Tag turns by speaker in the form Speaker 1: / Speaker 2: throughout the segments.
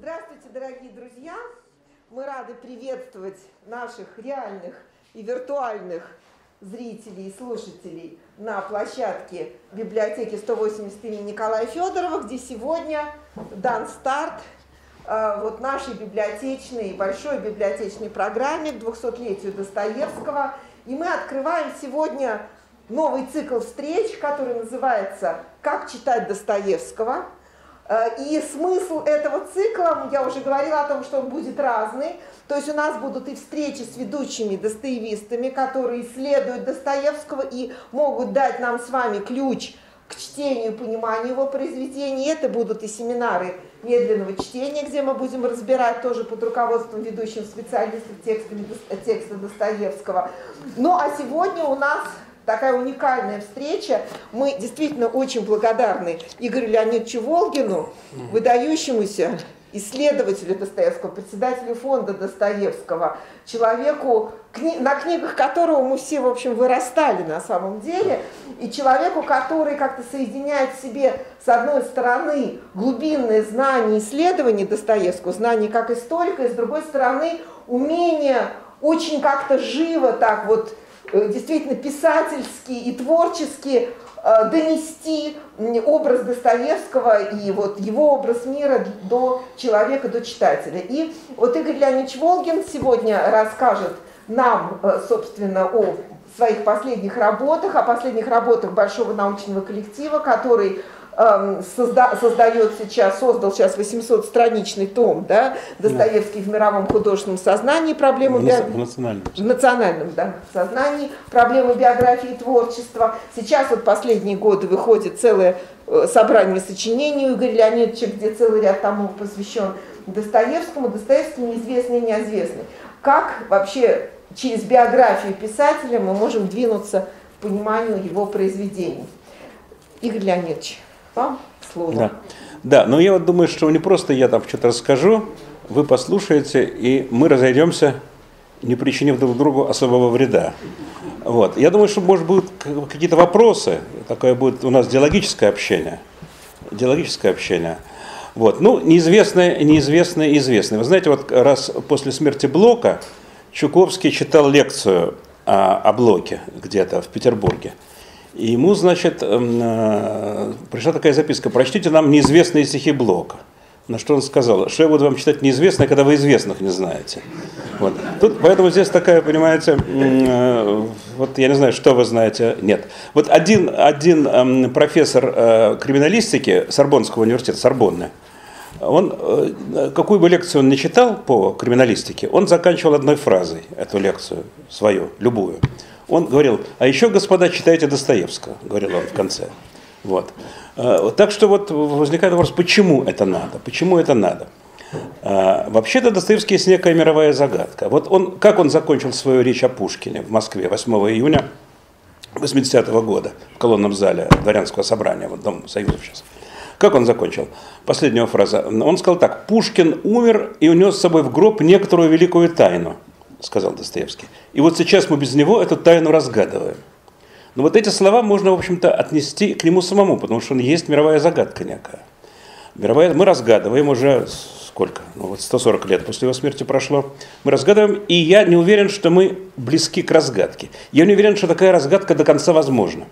Speaker 1: Здравствуйте, дорогие друзья! Мы рады приветствовать наших реальных и виртуальных зрителей и слушателей на площадке библиотеки 180 имени Николая Федорова, где сегодня дан старт нашей библиотечной, большой библиотечной программе к 200-летию Достоевского. И мы открываем сегодня новый цикл встреч, который называется «Как читать Достоевского». И смысл этого цикла, я уже говорила о том, что он будет разный. То есть у нас будут и встречи с ведущими достоевистами, которые исследуют Достоевского и могут дать нам с вами ключ к чтению и пониманию его произведений. Это будут и семинары медленного чтения, где мы будем разбирать тоже под руководством ведущих специалистов текста Достоевского. Ну а сегодня у нас такая уникальная встреча. Мы действительно очень благодарны Игорю Леонидовичу Волгину, выдающемуся исследователю Достоевского, председателю фонда Достоевского, человеку, на книгах которого мы все, в общем, вырастали на самом деле, и человеку, который как-то соединяет в себе, с одной стороны, глубинное знание исследований Достоевского, знание как историка, и с другой стороны, умение очень как-то живо так вот, действительно писательски и творчески донести образ Достоевского и вот его образ мира до человека, до читателя. И вот Игорь Леонидович Волгин сегодня расскажет нам, собственно, о своих последних работах, о последних работах большого научного коллектива, который создал сейчас 800-страничный том, да, Достоевский в мировом художественном сознании, проблемы в национальном сознании, проблемы биографии и творчества. Сейчас вот последние годы выходит целое собрание сочинений у Игоря Леонидовича, где целый ряд томов посвящен Достоевскому. Достоевский неизвестный и неизвестный. Как вообще через биографию писателя мы можем двинуться к пониманию его произведений? Игорь Леонидович, вам слово.
Speaker 2: Да, но я вот думаю, что не просто я там что-то расскажу, вы послушаете, и мы разойдемся, не причинив друг другу особого вреда. Вот. Я думаю, что, может, будут какие-то вопросы, такое будет у нас диалогическое общение. Вот. Ну, неизвестное. Вы знаете, вот раз после смерти Блока Чуковский читал лекцию о Блоке где-то в Петербурге. И ему, значит, пришла такая записка: прочтите нам неизвестные стихи Блока. На что он сказал: что я буду вам читать неизвестное, когда вы известных не знаете. Вот. Тут, поэтому здесь такая, понимаете, вот я не знаю, что вы знаете, нет. Вот один профессор криминалистики Сорбоннского университета, Сорбонны, он, какую бы лекцию он ни читал по криминалистике, он заканчивал одной фразой эту лекцию свою, любую. Он говорил: а еще, господа, читайте Достоевского, говорил он в конце. Вот. Так что вот возникает вопрос, почему это надо? Вообще-то Достоевский есть некая мировая загадка. Вот он, как он закончил свою речь о Пушкине в Москве 8 июня 80-го года в колонном зале Дворянского собрания, вот Дом Союзов сейчас. Как он закончил? Последняя фраза. Он сказал так: Пушкин умер и унес с собой в гроб некоторую великую тайну, сказал Достоевский. И вот сейчас мы без него эту тайну разгадываем. Но вот эти слова можно, в общем-то, отнести к нему самому, потому что он есть мировая загадка некая. Мы разгадываем уже сколько? 140 лет после его смерти прошло. Мы разгадываем, и я не уверен, что мы близки к разгадке. Я не уверен, что такая разгадка до конца возможна.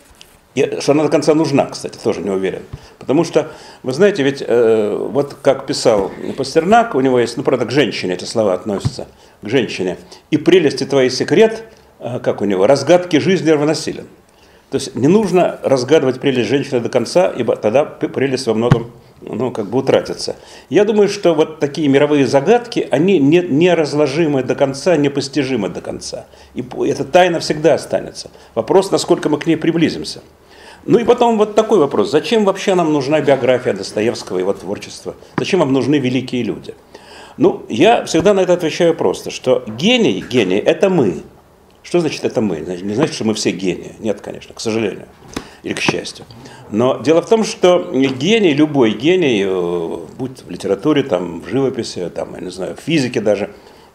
Speaker 2: И что она до конца нужна, кстати, тоже не уверен. Потому что, вы знаете, ведь вот как писал Пастернак, у него есть, правда, к женщине эти слова относятся, к женщине. И прелести твои секрет, как у него, разгадки жизни равносилен. То есть не нужно разгадывать прелесть женщины до конца, ибо тогда прелесть во многом утратится. Я думаю, что вот такие мировые загадки, они неразложимы до конца, непостижимы до конца. И эта тайна всегда останется. Вопрос, насколько мы к ней приблизимся. Ну и потом вот такой вопрос: зачем вообще нам нужна биография Достоевского и его творчества? Зачем нам нужны великие люди? Ну, я всегда на это отвечаю просто, что гений – это мы. Что значит это мы? Не значит, что мы все гении. Нет, конечно, к сожалению. Или к счастью. Но дело в том, что гений, любой гений, будь в литературе, там, в живописи, там, я не знаю, в физике даже,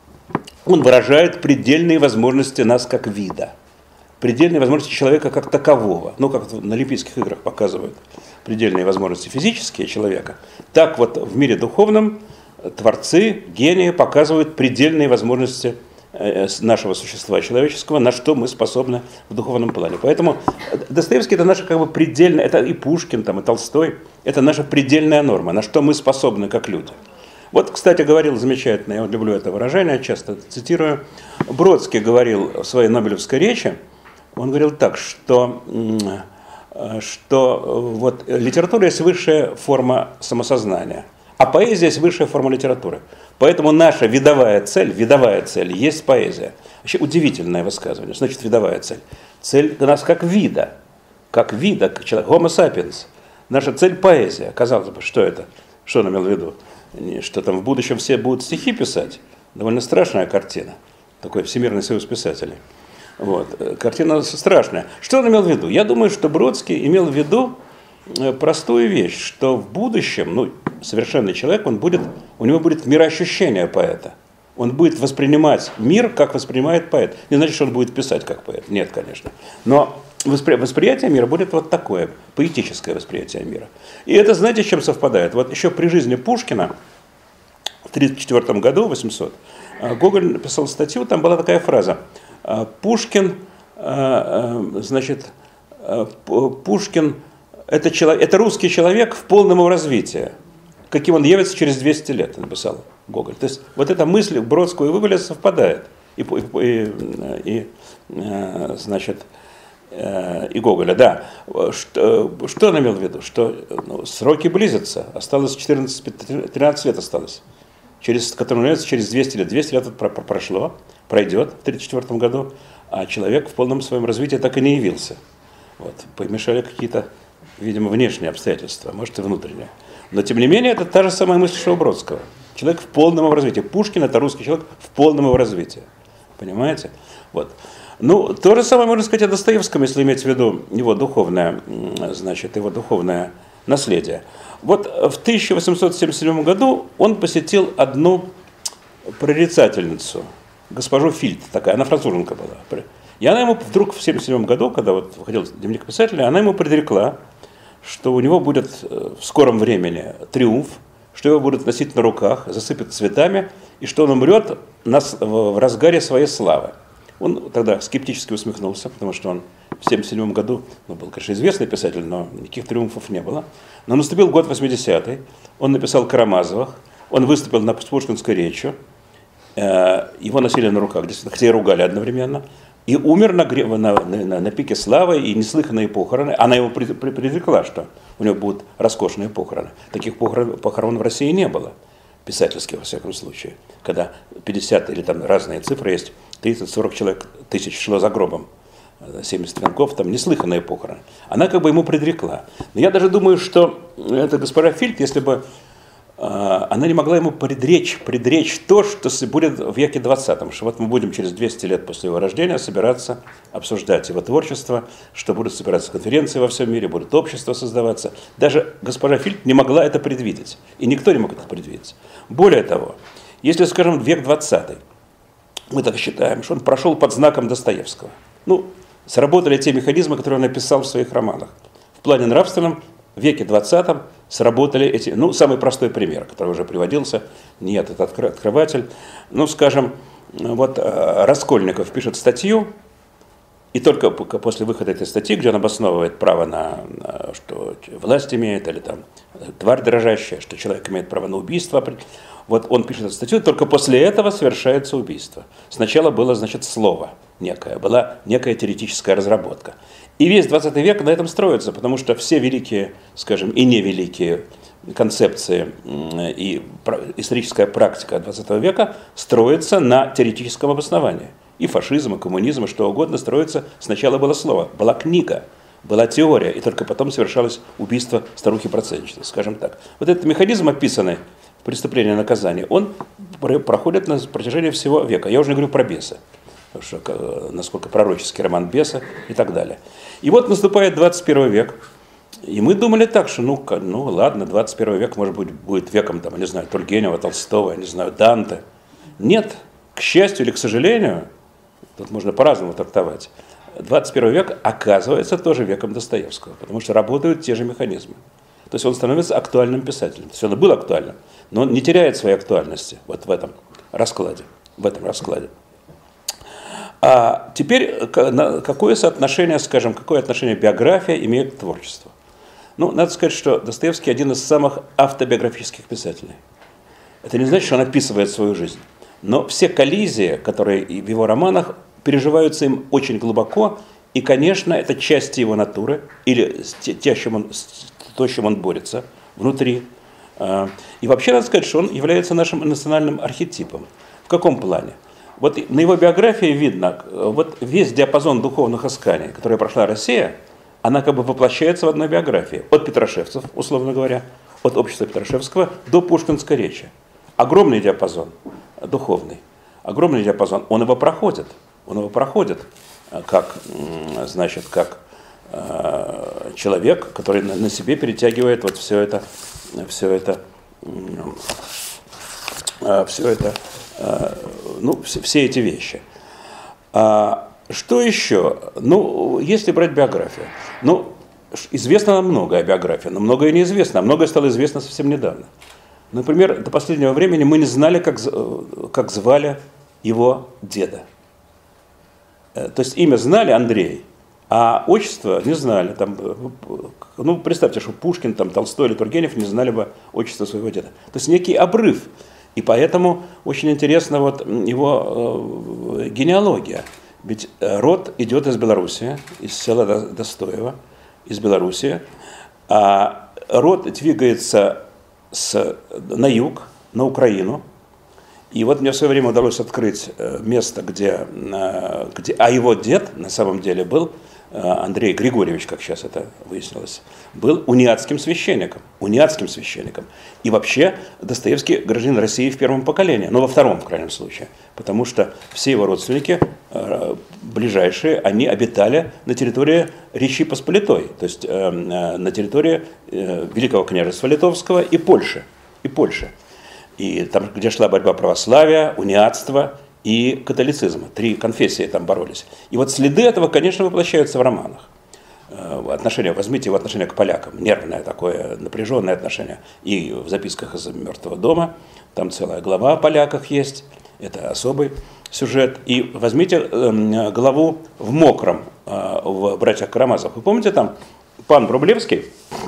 Speaker 2: он выражает предельные возможности нас как вида. Предельные возможности человека как такового. Ну, как на Олимпийских играх показывают предельные возможности физические человека. Так вот в мире духовном творцы, гении показывают предельные возможности нашего существа человеческого, на что мы способны в духовном плане. Поэтому Достоевский это наша как бы предельная, это и Пушкин, там, и Толстой, это наша предельная норма, на что мы способны как люди. Вот, кстати, говорил замечательно, я люблю это выражение, часто цитирую, Бродский говорил в своей Нобелевской речи, он говорил так, что вот литература есть высшая форма самосознания, а поэзия есть высшая форма литературы. Поэтому наша видовая цель есть поэзия. Вообще удивительное высказывание. Значит, видовая цель. Цель у нас как вида, как человек, Homo sapiens. Наша цель поэзия. Казалось бы, что это? Что он имел в виду? Что там в будущем все будут стихи писать? Довольно страшная картина. Такой Всемирный союз писателей. Вот. Картина страшная. Что он имел в виду? Я думаю, что Бродский имел в виду простую вещь, что в будущем, совершенный человек, у него будет мироощущение поэта. Он будет воспринимать мир, как воспринимает поэт. Не значит, что он будет писать как поэт. Нет, конечно. Но восприятие мира будет вот такое, поэтическое восприятие мира. И это, знаете, с чем совпадает? Вот еще при жизни Пушкина, в 1934 году, 800, Гоголь написал статью, там была такая фраза. Пушкин, Пушкин это русский человек в полном его развитии, каким он явится через 200 лет, написал Гоголь. То есть вот эта мысль Бродского и Гоголя совпадает. И Гоголя, да. Что он имел в виду? Что сроки близятся, осталось 13 лет осталось, который он явится через 200 лет. 200 лет пройдет в 1934 году, а человек в полном своем развитии так и не явился. Вот. Помешали какие-то, видимо, внешние обстоятельства, может и внутренние. Но, тем не менее, это та же самая мысль, что у Бродского. Человек в полном его развитии. Пушкин – это русский человек в полном его развитии. Понимаете? Вот. То же самое можно сказать о Достоевском, если иметь в виду его духовное наследие. Вот в 1877 году он посетил одну прорицательницу, госпожу Фильд, такая, она француженка была. И она ему вдруг в 1977 году, когда вот выходил дневник писателя, она ему предрекла, что у него будет в скором времени триумф, что его будут носить на руках, засыпят цветами, и что он умрет в разгаре своей славы. Он тогда скептически усмехнулся, потому что он в 1977 году, был, конечно, известный писатель, но никаких триумфов не было. Но наступил год 80-й, он написал «Карамазовых», он выступил на Пушкинской речи, его носили на руках, действительно, хотя и ругали одновременно, и умер на пике славы и неслыханные похороны. Она ему предрекла, что у него будут роскошные похороны. Таких похорон в России не было, писательских, во всяком случае. Когда 50 или там разные цифры есть, 30-40 тысяч шло за гробом, 70 венков, там неслыханные похороны. Она как бы ему предрекла. Но я даже думаю, что эта госпожа Фильд, если бы она не могла ему предречь то, что будет в веке 20-м, что вот мы будем через 200 лет после его рождения собираться, обсуждать его творчество, что будут собираться конференции во всем мире, будут общества создаваться. Даже госпожа Фильд не могла это предвидеть, и никто не мог это предвидеть. Более того, если, скажем, век 20-й, мы так считаем, что он прошел под знаком Достоевского. Сработали те механизмы, которые он написал в своих романах. В плане нравственном в веке 20-м сработали эти, самый простой пример, который уже приводился, нет, это открыватель. Скажем, вот Раскольников пишет статью, и только после выхода этой статьи, где он обосновывает право на что власть имеет, или там тварь дрожащая, что человек имеет право на убийство, вот он пишет эту статью, только после этого совершается убийство. Сначала было, слово некое, была некая теоретическая разработка. И весь 20 век на этом строится, потому что все великие, скажем, и невеликие концепции и историческая практика 20 века строится на теоретическом обосновании. И фашизм, и коммунизм, и что угодно строится. Сначала было слово, была книга, была теория, и только потом совершалось убийство старухи-процентщицы, скажем так. Вот этот механизм, описанный в «Преступлении и наказании», он проходит на протяжении всего века. Я уже не говорю про беса, насколько пророческий роман «Беса» и так далее. И вот наступает 21 век, и мы думали так, что ладно, 21 век, может быть, будет веком, Тургенева, Толстого, Данте. Нет, к счастью или к сожалению, тут можно по-разному трактовать, 21 век оказывается тоже веком Достоевского, потому что работают те же механизмы. То есть он становится актуальным писателем. То есть он и был актуальным, но он не теряет своей актуальности вот в этом раскладе. А теперь какое соотношение, скажем, какое отношение биография имеет к творчеству? Ну, надо сказать, что Достоевский один из самых автобиографических писателей. Это не значит, что он описывает свою жизнь. Но все коллизии, которые в его романах, переживаются им очень глубоко. И, конечно, это части его натуры, или то, с чем он борется внутри. И вообще, надо сказать, что он является нашим национальным архетипом. В каком плане? Вот на его биографии видно, вот весь диапазон духовных исканий, который прошла Россия, она как бы воплощается в одной биографии. От петрошевцев, условно говоря, от общества Петрашевского до пушкинской речи. Огромный диапазон духовный, огромный диапазон. Он его проходит как, значит, как человек, который на себе перетягивает вот все эти вещи. Что еще? Ну, если брать биографию. Ну, известно нам многое о биографии, но многое неизвестно, а многое стало известно совсем недавно. Например, до последнего времени мы не знали, как звали его деда. То есть имя знали Андрей, а отчество не знали. Там, ну, представьте, что Пушкин, там, Толстой или Тургенев не знали бы отчество своего деда. То есть некий обрыв. И поэтому очень интересна вот его генеалогия. Ведь род идет из Белоруссии, из села Достоево, из Белоруссии. А род двигается на юг, на Украину. И вот мне в свое время удалось открыть место, где его дед на самом деле был, Андрей Григорьевич, как сейчас это выяснилось, был униатским священником. И вообще Достоевский гражданин России в первом поколении, но во втором, в крайнем случае. Потому что все его родственники, ближайшие, они обитали на территории Речи Посполитой, то есть на территории Великого княжества Литовского и Польши. И там, где шла борьба православия, униатства и католицизма. 3 конфессии там боролись. И вот следы этого, конечно, воплощаются в романах. Возьмите его отношение к полякам. Нервное такое, напряженное отношение. И в записках из «Мертвого дома» там целая глава о поляках есть. Это особый сюжет. И возьмите главу в «Мокром» в «Братьях Карамазовых». Вы помните, там пан Врублевский,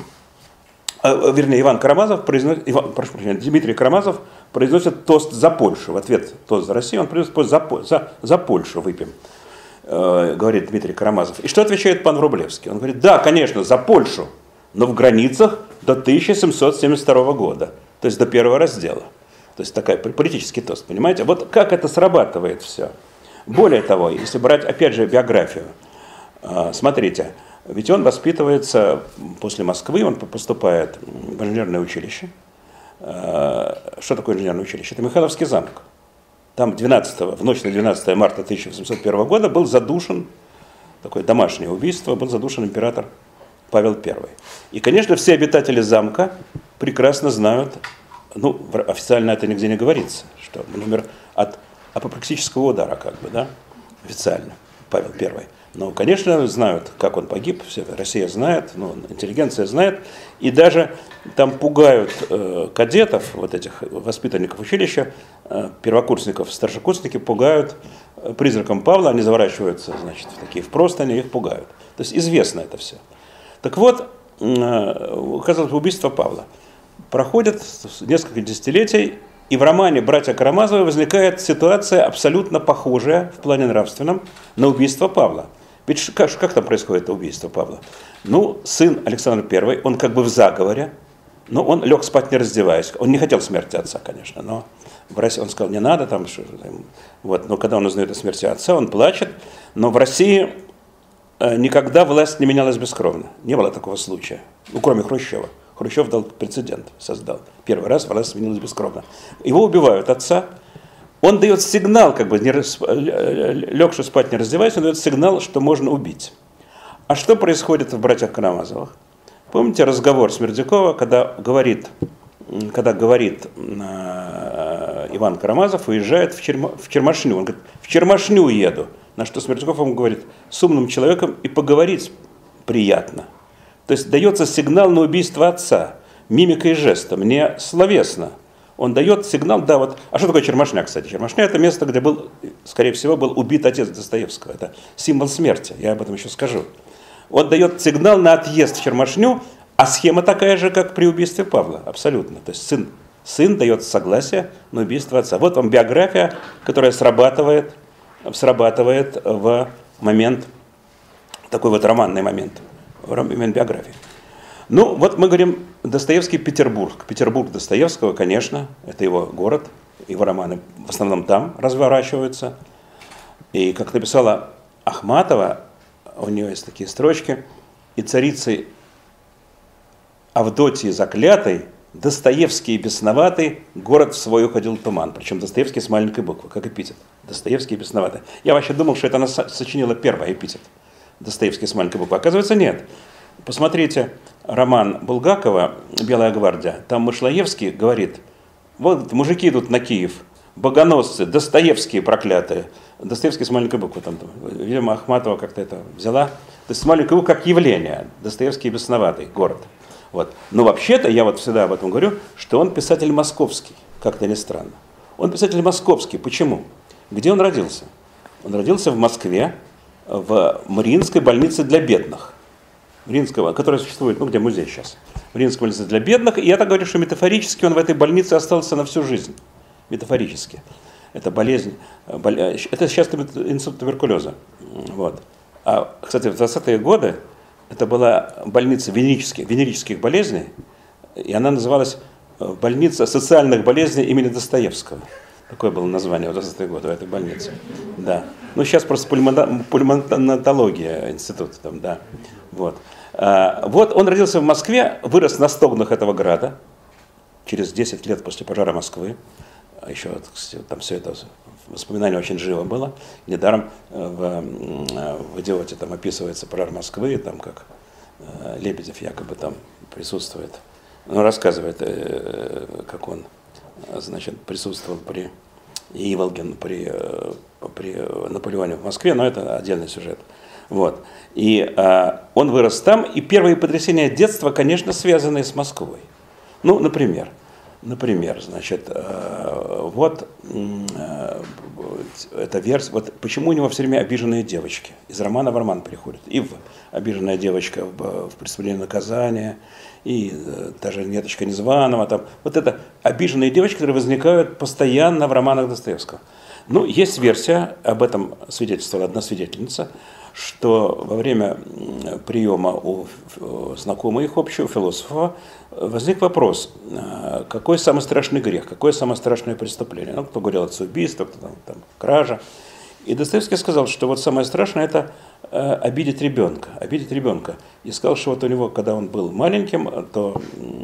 Speaker 2: Иван Карамазов Дмитрий Карамазов произносит тост за Польшу. В ответ тост за Россию, он произносит тост за Польшу выпьем, говорит Дмитрий Карамазов. И что отвечает пан Врублевский? Он говорит, да, конечно, за Польшу, но в границах до 1772 года, то есть до первого раздела. То есть такой политический тост, понимаете? Вот как это срабатывает все. Более того, если брать, опять же, биографию, смотрите, ведь он воспитывается после Москвы, он поступает в инженерное училище. Что такое инженерное училище? Это Михайловский замок. Там в ночь на 12 марта 1801 года был задушен, такое домашнее убийство, был задушен император Павел I. И, конечно, все обитатели замка прекрасно знают, ну, официально это нигде не говорится, что он умер от апоплексического удара, как бы, да, официально, Павел I. Но, конечно, знают, как он погиб, вся Россия знает, ну, интеллигенция знает, и даже там пугают кадетов, вот этих воспитанников училища, первокурсников, старшекурсники пугают призраком Павла, они заворачиваются, значит, в простыни, их пугают. То есть известно это все. Так вот, казалось бы, убийство Павла. Проходит несколько десятилетий, и в романе «Братья Карамазовы» возникает ситуация абсолютно похожая в плане нравственном на убийство Павла. Ведь как там происходит это убийство Павла? Ну, сын Александр I, он как бы в заговоре, но он лег спать не раздеваясь. Он не хотел смерти отца, конечно, но в России он сказал, не надо там, вот, но когда он узнает о смерти отца, он плачет. Но в России никогда власть не менялась бескровно. Не было такого случая, ну, кроме Хрущева. Хрущев дал прецедент, создал. Первый раз власть сменилась бескровно. Его убивают, отца. Он дает сигнал, как бы, легший спать не раздеваясь, он дает сигнал, что можно убить. А что происходит в «Братьях Карамазовых»? Помните разговор Смердякова, когда говорит Иван Карамазов, уезжает в Чермашню. Он говорит, в Чермашню еду. На что Смердяков ему говорит, с умным человеком и поговорить приятно. То есть дается сигнал на убийство отца, мимикой и жестом, не словесно. Он дает сигнал, да, вот. А что такое Чермашня, кстати? Чермашня — это место, где был, скорее всего, был убит отец Достоевского. Это символ смерти, я об этом еще скажу. Он дает сигнал на отъезд в Чермашню, а схема такая же, как при убийстве Павла, абсолютно. То есть сын дает согласие на убийство отца. Вот вам биография, которая срабатывает в момент, такой вот романный момент, момент биографии. Ну, вот мы говорим, Достоевский — Петербург. Петербург Достоевского, конечно, это его город, его романы в основном там разворачиваются. И, как написала Ахматова, у нее есть такие строчки: «И царицей Авдотьи заклятой, Достоевский и бесноватый, город в свой уходил туман». Причем Достоевский с маленькой буквы, как эпитет. Достоевский и бесноватый. Я вообще думал, что это она сочинила первый эпитет. Достоевский с маленькой буквы. Оказывается, нет. Посмотрите роман Булгакова «Белая гвардия». Там Мышлоевский говорит: вот мужики идут на Киев, богоносцы, Достоевские проклятые. Достоевский с маленькой буквы. Там, видимо, Ахматова как-то это взяла. То есть с маленькой буквы как явление. Достоевский бесноватый город. Вот. Но вообще-то, я вот всегда об этом говорю, что он писатель московский, как-то не странно. Он писатель московский. Почему? Где он родился? Он родился в Москве, в Мариинской больнице для бедных. Мариинского, которая существует, ну где музей сейчас. Мариинская больница для бедных. И я так говорю, что метафорически он в этой больнице остался на всю жизнь. Метафорически. Это болезнь. Это сейчас инсульт туберкулеза. Вот. А, кстати, в 20-е годы это была больница венерических болезней. И она называлась больница социальных болезней имени Достоевского. Такое было название в 20-е годы в этой больнице. Да. Ну, сейчас просто пульмонология института там, да. Вот. Вот он родился в Москве, вырос на стогнах этого града, через 10 лет после пожара Москвы. Еще там все это воспоминание очень живо было. Недаром в «Идиоте» там описывается пожар Москвы, там как Лебедев якобы там присутствует. Он рассказывает, как он, значит, присутствовал при Иволгин, при Наполеоне в Москве, но это отдельный сюжет. Вот. И он вырос там, и первые потрясения детства, конечно, связаны с Москвой. Ну, например, значит, вот эта версия, вот почему у него все время обиженные девочки. Из романа в роман приходят. И обиженная девочка в «Преступлении и наказание», и даже «Неточка Незваного». Там. Вот это обиженные девочки, которые возникают постоянно в романах Достоевского. Ну, есть версия, об этом свидетельствовала одна свидетельница, что во время приема у знакомого их общего философа возник вопрос, какой самый страшный грех, какое самое страшное преступление. Ну, кто говорил отцеубийство, кто там кража. И Достоевский сказал, что вот самое страшное – это обидеть ребенка. И сказал, что вот у него, когда он был маленьким, то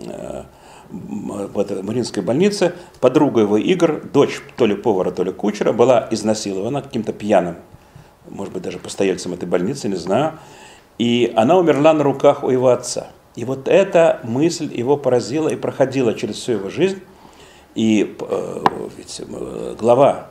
Speaker 2: в этой Мариинской больнице подруга его игр, дочь то ли повара, то ли кучера, была изнасилована каким-то пьяным, может быть, даже постояльцем этой больницы, не знаю. И она умерла на руках у его отца. И вот эта мысль его поразила и проходила через всю его жизнь. И ведь глава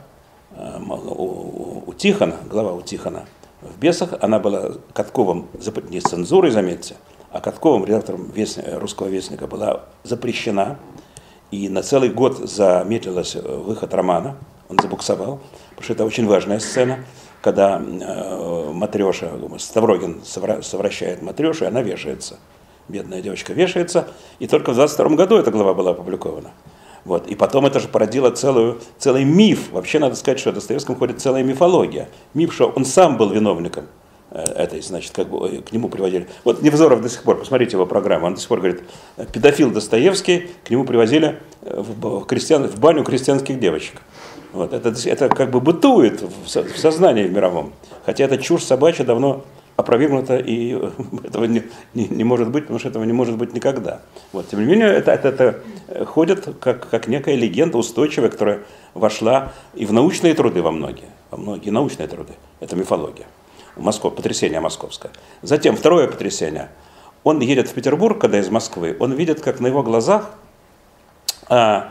Speaker 2: у Тихона в «Бесах», она была Катковым, не с цензурой, заметьте, а Катковым, редактором «Русского вестника», была запрещена. И на целый год замедлился выход романа, он забуксовал, потому что это очень важная сцена, когда Матреша, Ставрогин совращает Матрешу, и она вешается. Бедная девочка вешается, и только в 22 году эта глава была опубликована. Вот. И потом это же породило целый миф. Вообще надо сказать, что в Достоевском ходит целая мифология. Миф, что он сам был виновником этой, значит, как бы к нему приводили. Вот Невзоров до сих пор, посмотрите его программу, он до сих пор говорит, педофил Достоевский, к нему привозили в баню крестьянских девочек. Вот. Это как бы бытует в сознании мировом. Хотя эта чушь собачья давно опровергнуто, и этого не может быть, потому что этого не может быть никогда. Вот. Тем не менее, это ходит как некая легенда устойчивая, которая вошла и в научные труды во многие научные труды. Это мифология. Потрясение московское. Затем второе потрясение. Он едет в Петербург, когда из Москвы, он видит, как на его глазах там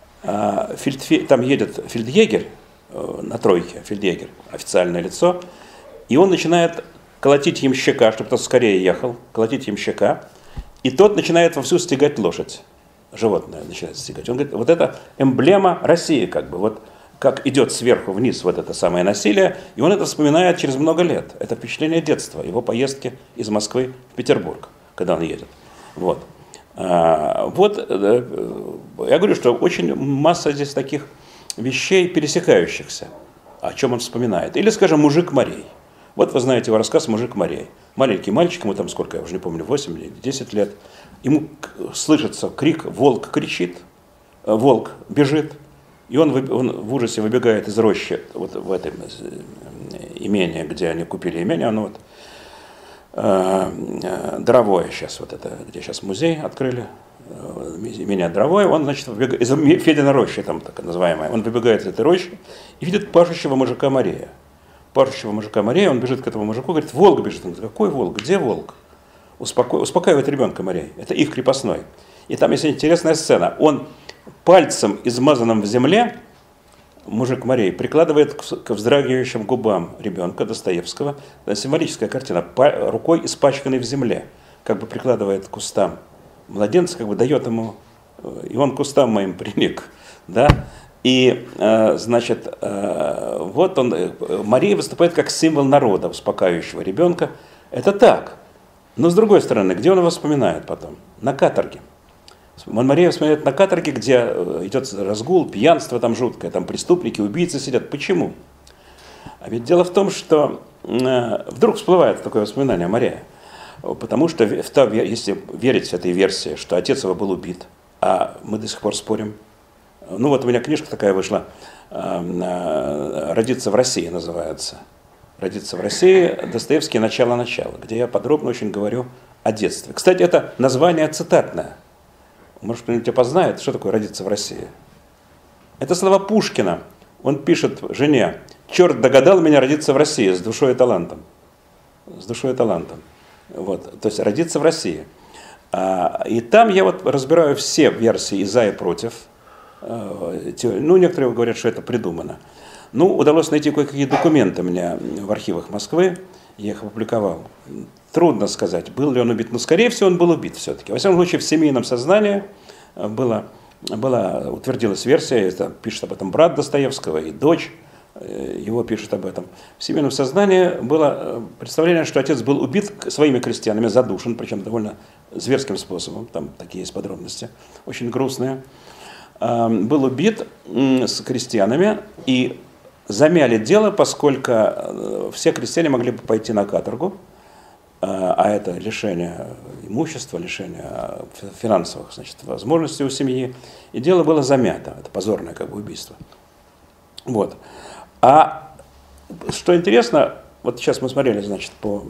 Speaker 2: едет фельдъегерь на тройке, фельдъегерь, официальное лицо, и он начинает колотить ямщика, чтобы тот скорее ехал, колотить ямщика, И тот начинает вовсю стегать лошадь. Животное начинает стегать. Он говорит, вот это эмблема России, как бы, вот как идет сверху вниз вот это самое насилие, и он это вспоминает через много лет. Это впечатление детства, его поездки из Москвы в Петербург, когда он едет. Вот. Вот, я говорю, что очень масса здесь таких вещей пересекающихся, о чем он вспоминает. Или, скажем, «Мужик морей». Вот вы знаете его рассказ «Мужик морей». Маленький мальчик, ему там сколько, я уже не помню, 8 или 10 лет, ему слышится крик, волк кричит, волк бежит, и он в ужасе выбегает из рощи, вот в этом имении, где они купили имение, оно вот Дровое сейчас, вот это, где сейчас музей открыли, имение Дровое, он, значит, выбегает, из Федина рощи, там так называемая, он выбегает из этой рощи и видит пашущего мужика Морея. Пашущего мужика Морея, он бежит к этому мужику, говорит, волк бежит. Он говорит, какой волк, где волк? Успокаивает ребенка Морей, это их крепостной. И там есть интересная сцена, он пальцем, измазанным в земле, мужик Морей прикладывает к вздрагивающим губам ребенка Достоевского, это символическая картина, рукой испачканной в земле, как бы прикладывает к кустам. Младенец как бы дает ему, и он к кустам моим приник, да. И, значит, вот он, Морей выступает как символ народа, успокаивающего ребенка. Это так. Но с другой стороны, где он его вспоминает потом? На каторге. Морей вспоминает на каторге, где идет разгул, пьянство там жуткое, там преступники, убийцы сидят. Почему? А ведь дело в том, что вдруг всплывает такое воспоминание Морея. Потому что, если верить этой версии, что отец его был убит, а мы до сих пор спорим. Ну вот у меня книжка такая вышла, «Родиться в России» называется. «Родиться в России», Достоевский «Начало-начало», где я подробно очень говорю о детстве. Кстати, это название цитатное. Может, кто-нибудь опознает, что такое «родиться в России». Это слова Пушкина. Он пишет жене, «Черт догадал меня родиться в России с душой и талантом». С душой и талантом. Вот. То есть «родиться в России». И там я вот разбираю все версии и за, и против. Ну, некоторые говорят, что это придумано. Ну, удалось найти кое-какие документы у меня в архивах Москвы, я их опубликовал. Трудно сказать, был ли он убит, но, скорее всего, он был убит все-таки. Во всяком случае, в семейном сознании утвердилась версия, это пишет об этом брат Достоевского и дочь его пишет об этом. В семейном сознании было представление, что отец был убит своими крестьянами, задушен, причем довольно зверским способом, там такие есть подробности, очень грустные. Был убит с крестьянами и замяли дело, поскольку все крестьяне могли бы пойти на каторгу, а это лишение имущества, лишение финансовых, значит, возможностей у семьи, и дело было замято, это позорное как бы убийство. Вот. А что интересно, вот сейчас мы смотрели, значит, по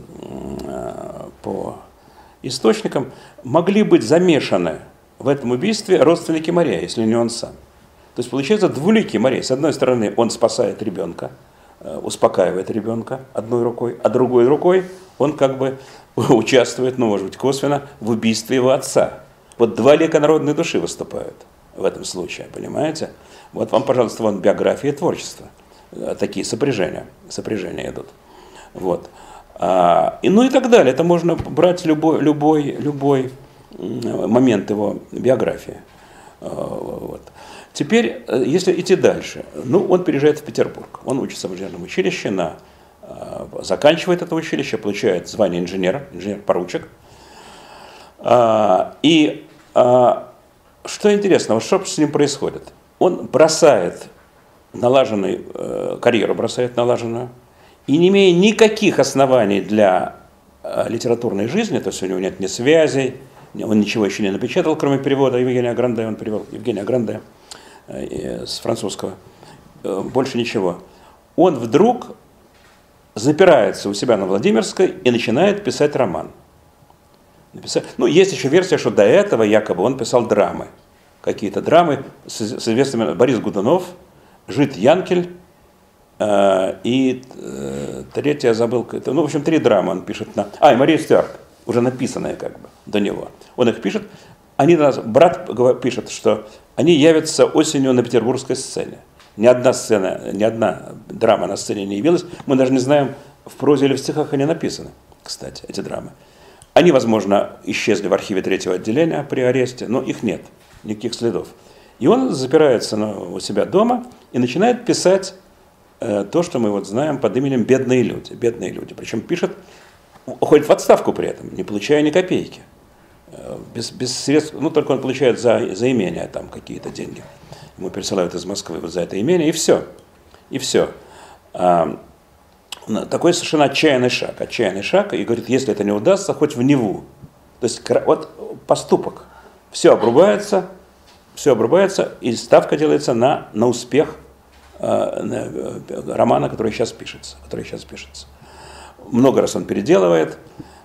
Speaker 2: источникам, могли быть замешаны в этом убийстве родственники Морея, если не он сам. То есть получается двуликий Морей. С одной стороны, он спасает ребенка, успокаивает ребенка одной рукой, а другой рукой он как бы участвует, ну, может быть, косвенно в убийстве его отца. Вот два лика народной души выступают в этом случае, понимаете? Вот вам, пожалуйста, вон биография и творчество. Такие сопряжения идут. Вот. Ну и так далее. Это можно брать любой момент его биографии. Вот. Теперь, если идти дальше, ну, он переезжает в Петербург, он учится в инженерном училище, заканчивает это училище, получает звание инженера, инженер-поручик. И что интересно, вот что с ним происходит? Он бросает карьеру бросает налаженную, и не имея никаких оснований для литературной жизни, то есть у него нет ни связей, он ничего еще не напечатал, кроме перевода Евгения Гранде, он перевел Евгения Гранде с французского, больше ничего. Он вдруг запирается у себя на Владимирской и начинает писать роман. Ну, есть еще версия, что до этого якобы он писал драмы. Какие-то драмы с известными Борис Годунов, Жид Янкель и третья, я забыл, ну, в общем, 3 драмы он пишет. И Мария Стюарт, уже написанные как бы до него. Он их пишет. Брат пишет, что они явятся осенью на петербургской сцене. Ни одна драма на сцене не явилась. Мы даже не знаем, в прозе или в стихах они написаны, кстати, эти драмы. Они, возможно, исчезли в архиве третьего отделения при аресте, но их нет, никаких следов. И он запирается у себя дома и начинает писать то, что мы вот знаем под именем «бедные люди». Бедные люди. Причем пишет, уходит в отставку при этом, не получая ни копейки. Без средств, ну, только он получает за имение там какие-то деньги. Ему пересылают из Москвы вот за это имение, и все. И все. Такой совершенно отчаянный шаг, и говорит, если это не удастся, хоть в Неву. То есть вот поступок. Все обрубается, и ставка делается на успех романа, который сейчас пишется. Много раз он переделывает,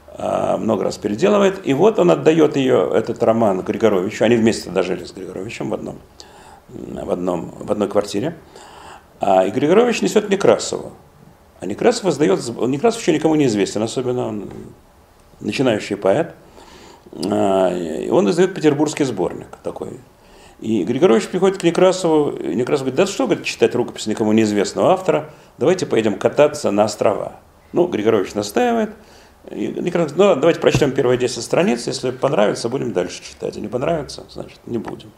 Speaker 2: и вот он отдает этот роман Григоровичу. Они вместе дожили с Григоровичем в одной квартире. И Григорович несет Некрасову. А Некрасов еще никому не известен, особенно он начинающий поэт. И он издает петербургский сборник такой. И Григорович приходит к Некрасову, и Некрасов говорит, да что, говорит, читать рукопись никому неизвестного автора, давайте поедем кататься на острова. Ну, Григорович настаивает, и Некрасов говорит, ну ладно, давайте прочтем первые 10 страниц, если понравится, будем дальше читать, а не понравится, значит, не будем.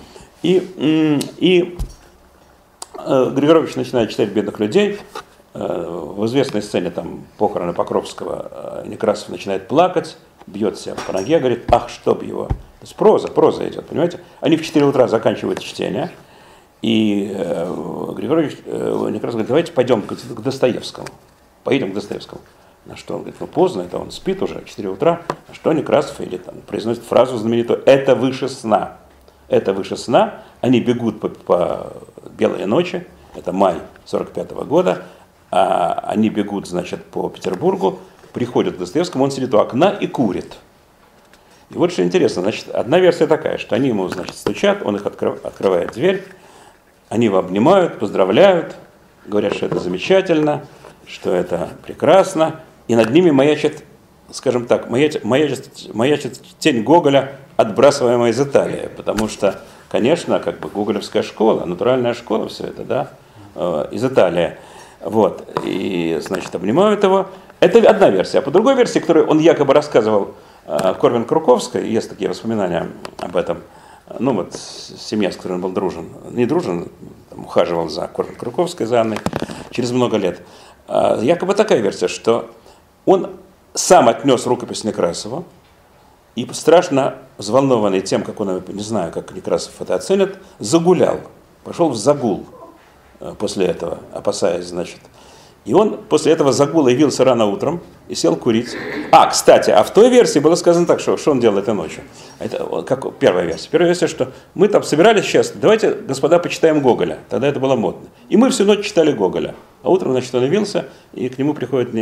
Speaker 2: И Григорович начинает читать «Бедных людей». В известной сцене там похороны Покровского Некрасов начинает плакать, бьет себя по ноге, говорит, ах, чтоб его. То есть проза идет, понимаете? Они в 4 утра заканчивают чтение, и Григорович Некрасов говорит, давайте пойдем к Достоевскому. Поедем к Достоевскому. На что он говорит, ну поздно, это он спит уже, 4 утра. На что Некрасов или там произносит фразу знаменитую, это выше сна. Это выше сна. Они бегут по белой ночи, это май 1945 года, они бегут, значит, по Петербургу, приходят к Достоевскому, он сидит у окна и курит. И вот что интересно, значит, одна версия такая, что они ему, значит, стучат, он их открывает дверь, они его обнимают, поздравляют, говорят, что это замечательно, что это прекрасно, и над ними маячит, скажем так, маячит тень Гоголя, отбрасываемая из Италии, потому что, конечно, как бы гоголевская школа, натуральная школа, все это, да, из Италии. Вот, и, значит, обнимают его. Это одна версия. А по другой версии, которую он якобы рассказывал Корвин Круковской, есть такие воспоминания об этом, ну вот, семья, с которой он был дружен, не дружен, там, ухаживал за Корвин Круковской, за Анной, через много лет. Якобы такая версия, что он сам отнес рукопись Некрасову, и страшно взволнованный тем, как он, не знаю, как Некрасов это оценит, загулял, пошел в загул. После этого, опасаясь, значит. И он после этого загула явился рано утром и сел курить. Кстати, в той версии было сказано так, что он делал этой ночью. Это как первая версия. Первая версия, что мы там собирались сейчас, давайте, господа, почитаем Гоголя. Тогда это было модно. И мы всю ночь читали Гоголя. А утром, значит, он явился, и к нему приходит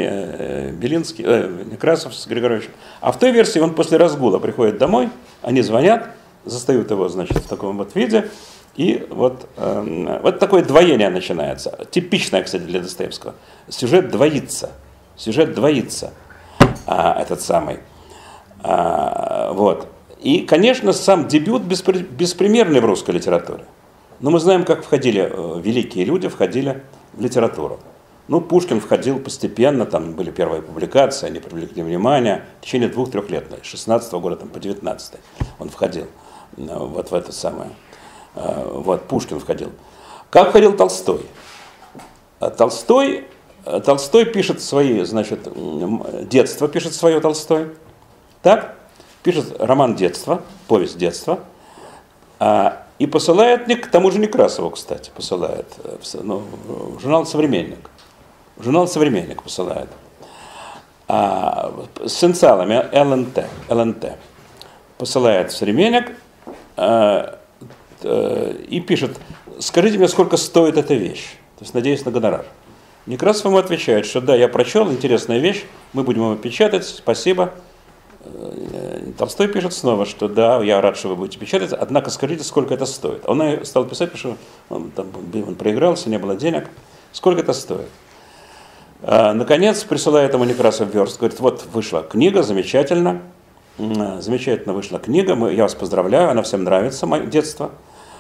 Speaker 2: Некрасов с Григоровичем. А в той версии он после разгула приходит домой, они звонят, застают его, значит, в таком вот виде. И вот такое двоение начинается. Типичное, кстати, для Достоевского. Сюжет двоится. Этот самый. Вот. И, конечно, сам дебют беспримерный в русской литературе. Но мы знаем, как великие люди входили в литературу. Ну, Пушкин входил постепенно, там были первые публикации, они привлекли внимание. В течение 2-3 лет, с 16 года там, по 19 он входил вот в это самое. Вот, Пушкин входил. Как входил Толстой? Толстой пишет свои, значит, детство пишет свое Толстой. Так? Пишет роман детства, повесть детства. И посылает к тому же Некрасову, кстати, посылает. В журнал «Современник». В журнал «Современник» посылает. С инициалами ЛНТ. Посылает в «Современник». И пишет, скажите мне, сколько стоит эта вещь, то есть надеюсь на гонорар. Некрасов ему отвечает, что да, я прочел, интересная вещь, мы будем его печатать, спасибо. Толстой пишет снова, что да, я рад, что вы будете печатать, однако скажите, сколько это стоит. Он стал писать, потому что он проигрался, не было денег. Сколько это стоит? Наконец присылает ему Некрасов верст, говорит, вот вышла книга, замечательно вышла книга, я вас поздравляю, она всем нравится, мое детство.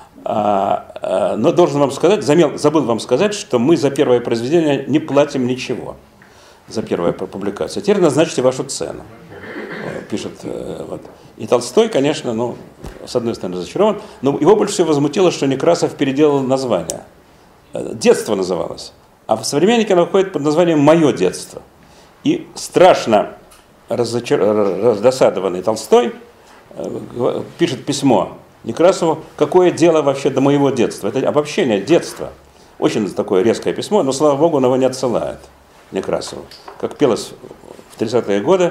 Speaker 2: Но должен вам сказать, забыл вам сказать, что мы за первое произведение не платим ничего, за первую публикацию. Теперь назначьте вашу цену. пишет. Вот. И Толстой, конечно, ну, с одной стороны, разочарован, но его больше всего возмутило, что Некрасов переделал название. «Детство» называлось. А в «Современнике» оно выходит под названием «Мое детство». И страшно раздосадованный Толстой пишет письмо Некрасову: «Какое дело вообще до моего детства?» Это обобщение детства. Очень такое резкое письмо, но, слава богу, он его не отсылает Некрасову. Как пелось в 30-е годы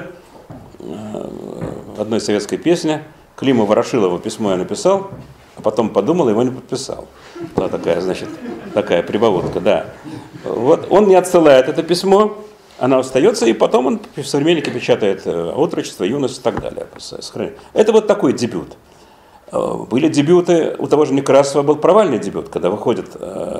Speaker 2: в одной советской песне: Климу Ворошилову письмо я написал, а потом подумал, его не подписал. Вот такая, значит, такая прибавотка, да. Вот он не отсылает это письмо, оно остается, и потом он в «Современнике» печатает отрочество, юность и так далее. Это вот такой дебют. Были дебюты, у того же Некрасова был провальный дебют, когда выходят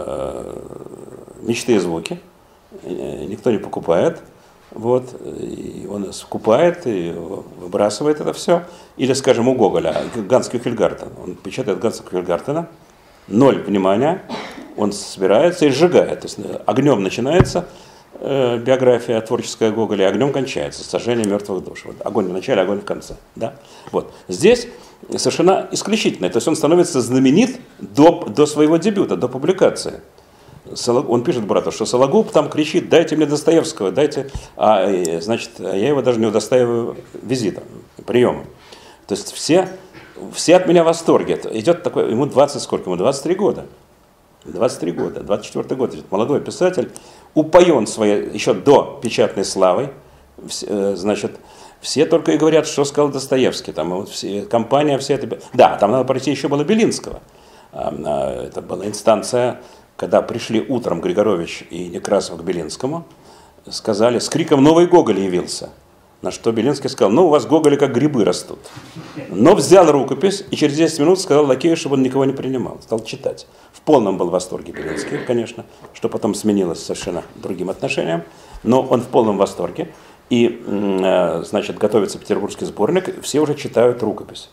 Speaker 2: «Мечты и звуки», никто не покупает, вот, и он скупает и выбрасывает это все. Или, скажем, у Гоголя Ганс Кюхельгартен, он печатает Ганса Кюхельгартена, 0 внимания, он собирается и сжигает. То есть огнем начинается биография творческая Гоголя, и огнем кончается, сожжение мертвых душ. Вот, огонь в начале, огонь в конце. Да? Вот. Здесь совершенно исключительно. То есть он становится знаменит до своего дебюта, до публикации. Он пишет брату, что Сологуб там кричит: «Дайте мне Достоевского, дайте», значит, я его даже не удостаиваю визитом, приемом. То есть все от меня в восторге. Идет такой, ему 20 сколько? Ему 23 года. 23 года, 24 год, молодой писатель, упоен своей, еще до печатной славой, значит, все только и говорят, что сказал Достоевский, там, вот все, компания вся это... Да, там надо пройти еще было Белинского. Это была инстанция, когда пришли утром Григорович и Некрасов к Белинскому, сказали, с криком «Новый Гоголь явился». На что Белинский сказал: «Ну, у вас Гоголи как грибы растут». Но взял рукопись и через 10 минут сказал лакею, чтобы он никого не принимал. Стал читать. В полном был в восторге Белинский, конечно, что потом сменилось совершенно другим отношением. Но он в полном восторге. И, значит, готовится петербургский сборник, все уже читают рукопись.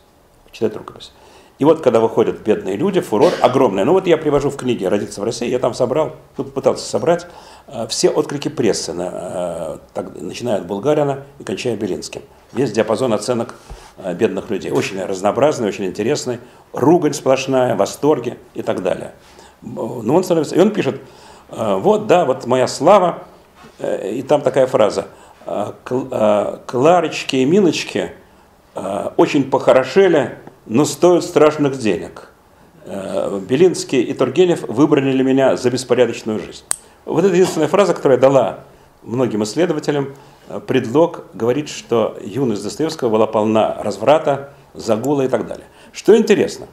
Speaker 2: И вот, когда выходят бедные люди, фурор огромный. Ну вот я привожу в книге «Родиться в России», я там собрал, пытался собрать все отклики прессы, начиная от Булгарина и кончая Белинским. Весь диапазон оценок бедных людей. Очень разнообразный, очень интересный, ругань сплошная, восторги и так далее. Но он становится, и он пишет: вот, да, вот моя слава, и там такая фраза: «Кларочки и Миночки очень похорошели, но стоят страшных денег. Белинский и Тургенев выбрали меня за беспорядочную жизнь». Вот это единственная фраза, которая дала многим исследователям предлог говорить, что юность Достоевского была полна разврата, загула и так далее. Что интересно,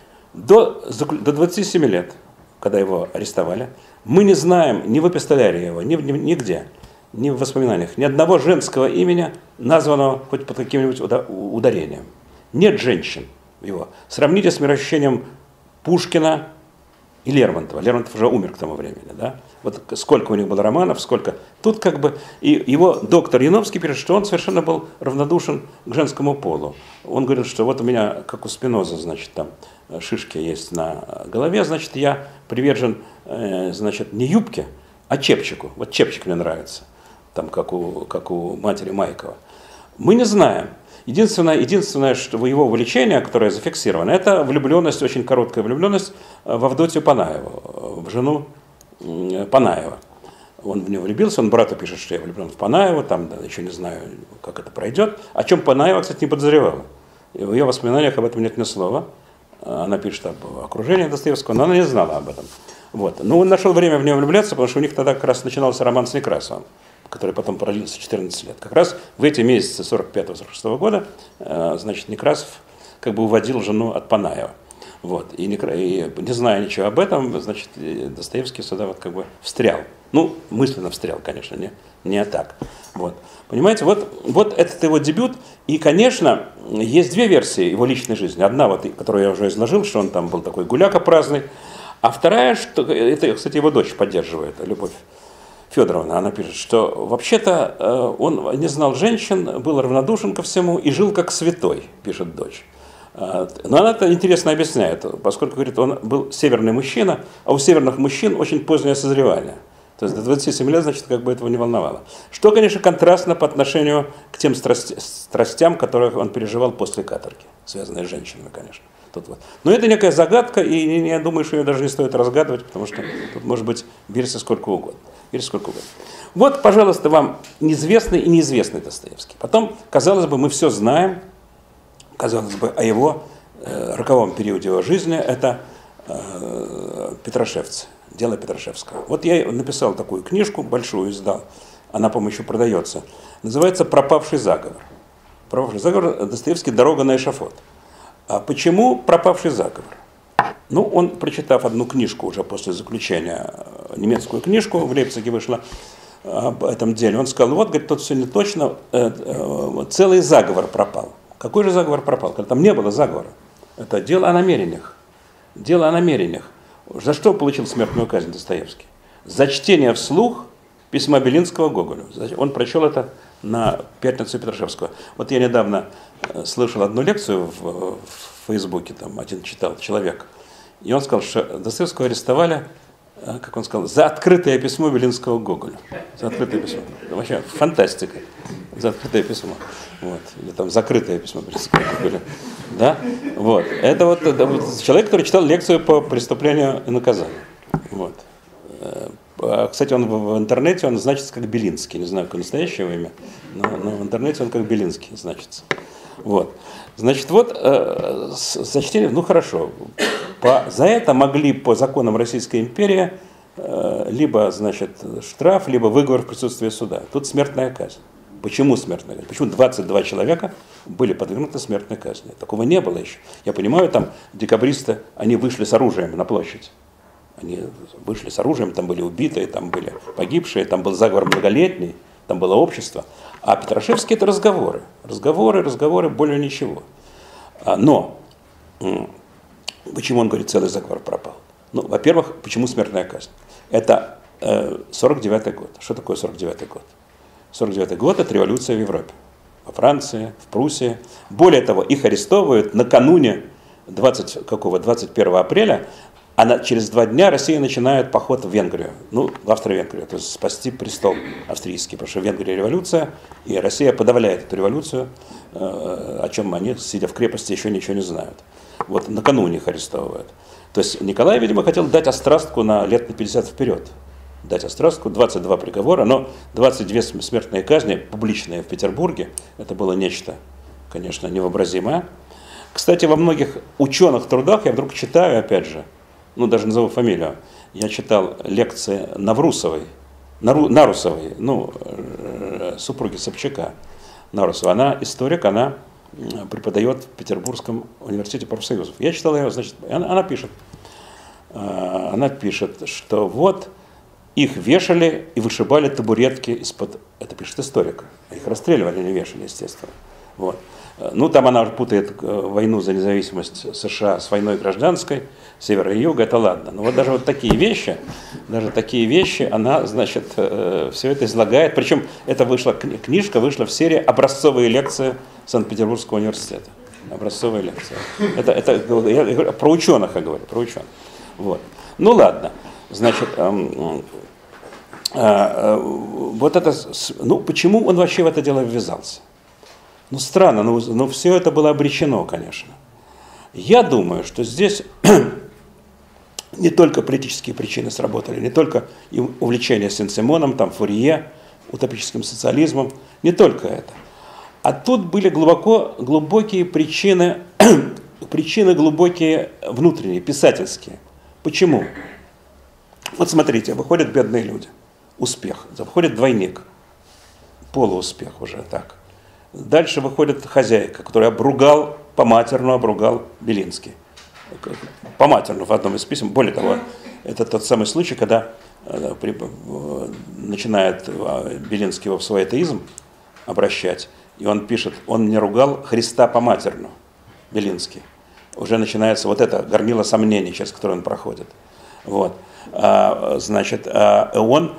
Speaker 2: до 27 лет, когда его арестовали, мы не знаем ни в эпистолярии его, нигде, ни в воспоминаниях, ни одного женского имени, названного хоть под каким-нибудь ударением. Нет женщин его. Сравните с мироощущением Пушкина и Лермонтова. Лермонтов уже умер к тому времени. Да? Вот сколько у них было романов, сколько. Тут как бы и его доктор Яновский пишет, что он совершенно был равнодушен к женскому полу. Он говорил, что вот у меня, как у Спиноза, значит, там шишки есть на голове, значит, я привержен, значит, не юбке, а чепчику. Вот чепчик мне нравится, там, как у матери Майкова. Мы не знаем. Единственное, что его увлечение, которое зафиксировано, это влюбленность, очень короткая влюбленность в Авдотью Панаеву, в жену Панаева. Он в нее влюбился, он брату пишет, что я влюблен в Панаеву, там, да, еще не знаю, как это пройдет. О чем Панаева, кстати, не подозревала. В ее воспоминаниях об этом нет ни слова. Она пишет об окружении Достоевского, но она не знала об этом. Вот. Но он нашел время в нее влюбляться, потому что у них тогда как раз начинался роман с Некрасовым, который потом продлился 14 лет. Как раз в эти месяцы 45-46 года, значит, Некрасов как бы уводил жену от Панаева. Вот. И не зная ничего об этом, значит, Достоевский сюда вот как бы встрял. Ну, мысленно встрял, конечно, не так. Вот. Понимаете, вот этот его дебют. И, конечно, есть две версии его личной жизни. Одна, вот, которую я уже изложил, что он там был такой гуляка праздный. А вторая, что это, кстати, его дочь поддерживает, Любовь Федоровна. Она пишет, что вообще-то он не знал женщин, был равнодушен ко всему и жил как святой, пишет дочь. Но она это интересно объясняет, поскольку, говорит, он был северный мужчина, а у северных мужчин очень позднее созревание. То То есть до 27 лет, значит, как бы этого не волновало. Что, конечно, контрастно по отношению к тем страстям, которых он переживал после каторги, связанные с женщинами, конечно. Тут вот. Но это некая загадка, и я думаю, что ее даже не стоит разгадывать, потому что тут может быть версия сколько угодно. Вот, пожалуйста, вам неизвестный и неизвестный Достоевский. Потом, казалось бы, мы все знаем, казалось бы, о его роковом периоде его жизни, это Петрашевцы, дело Петрашевского. Вот я написал такую книжку, большую издал, она, по-моему, еще продается, называется «Пропавший заговор». «Пропавший заговор» Достоевский «Дорога на эшафот». А почему пропавший заговор? Ну, он, прочитав одну книжку уже после заключения, немецкую книжку, в Лейпциге вышла об этом деле, он сказал, вот, говорит, тут все не точно, целый заговор пропал. Какой же заговор пропал? Когда там не было заговора. Это дело о намерениях. Дело о намерениях. За что получил смертную казнь Достоевский? За чтение вслух письма Белинского Гоголю. Он прочел это на пятницу Петрашевского. Вот я недавно слышал одну лекцию в Фейсбуке, там один читал человек, и он сказал, что Достоевского арестовали, как он сказал, за открытое письмо Белинского Гоголю. За открытое письмо. Вообще фантастика. За открытое письмо. Вот. Или там закрытое письмо Белинского Гоголя. Да? Вот. Это вот человек, который читал лекцию по преступлению и наказанию. Вот. Кстати, он в интернете, он значится как Белинский. Не знаю, какое настоящее имя, но в интернете он как Белинский значится. Вот. Значит, вот за чтение, ну хорошо, за это могли по законам Российской империи либо, значит, штраф, либо выговор в присутствии суда. Тут смертная казнь. Почему смертная казнь? Почему 22 человека были подвергнуты смертной казни? Такого не было еще. Я понимаю, там декабристы, они вышли с оружием на площадь. Они вышли с оружием, там были убитые, там были погибшие, там был заговор многолетний, там было общество. А Петрашевский — это разговоры. Разговоры, более ничего. Но почему он говорит, целый заговор пропал? Ну, во-первых, почему смертная казнь? Это 49-й год. Что такое 49-й год? 49-й год — это революция в Европе. Во Франции, в Пруссии. Более того, их арестовывают накануне 21 апреля, а через 2 дня Россия начинает поход в Венгрию, ну, в Австро-Венгрию, то есть спасти престол австрийский, потому что в Венгрии революция, и Россия подавляет эту революцию, о чем они, сидя в крепости, еще ничего не знают. Вот накануне их арестовывают. То есть Николай, видимо, хотел дать острастку на лет на 50 вперед. Дать острастку, 22 приговора, но 22 смертные казни, публичные в Петербурге, это было нечто, конечно, невообразимое. Кстати, во многих ученых трудах я вдруг читаю, опять же, ну, даже назову фамилию, я читал лекции Нарусовой, ну, супруги Собчака. Нарусова, она историк, она преподает в Петербургском университете профсоюзов. Я читал ее, значит, она пишет, что вот их вешали и вышибали табуретки из-под, это пишет историк, их расстреливали, не вешали, естественно. Вот. Ну, там она путает войну за независимость США с войной гражданской, севера и юга, это ладно. Но вот даже вот такие вещи, она, значит, все это излагает. Причем эта книжка вышла в серии «Образцовые лекции Санкт-Петербургского университета». Образцовые лекции. Это я говорю, про ученых я говорю, про ученых. Вот. Ну, ладно. Значит, вот это, ну, почему он вообще в это дело ввязался? Ну, странно, но все это было обречено, конечно. Я думаю, что здесь не только политические причины сработали, не только увлечение Сен-Симоном, там, Фурье, утопическим социализмом, не только это. А тут были глубокие причины, глубокие внутренние, писательские. Почему? Вот смотрите, выходят бедные люди, успех, выходит двойник, полууспех уже так. Дальше выходит хозяйка, которая по-матерному обругал Белинский. По-матерному в одном из писем. Более того, это тот самый случай, когда начинает Белинский его в свой атеизм обращать, и он пишет, он мне ругал Христа по-матерному, Белинский. Уже начинается вот это горнило сомнений, через которое он проходит. Вот. Значит, он...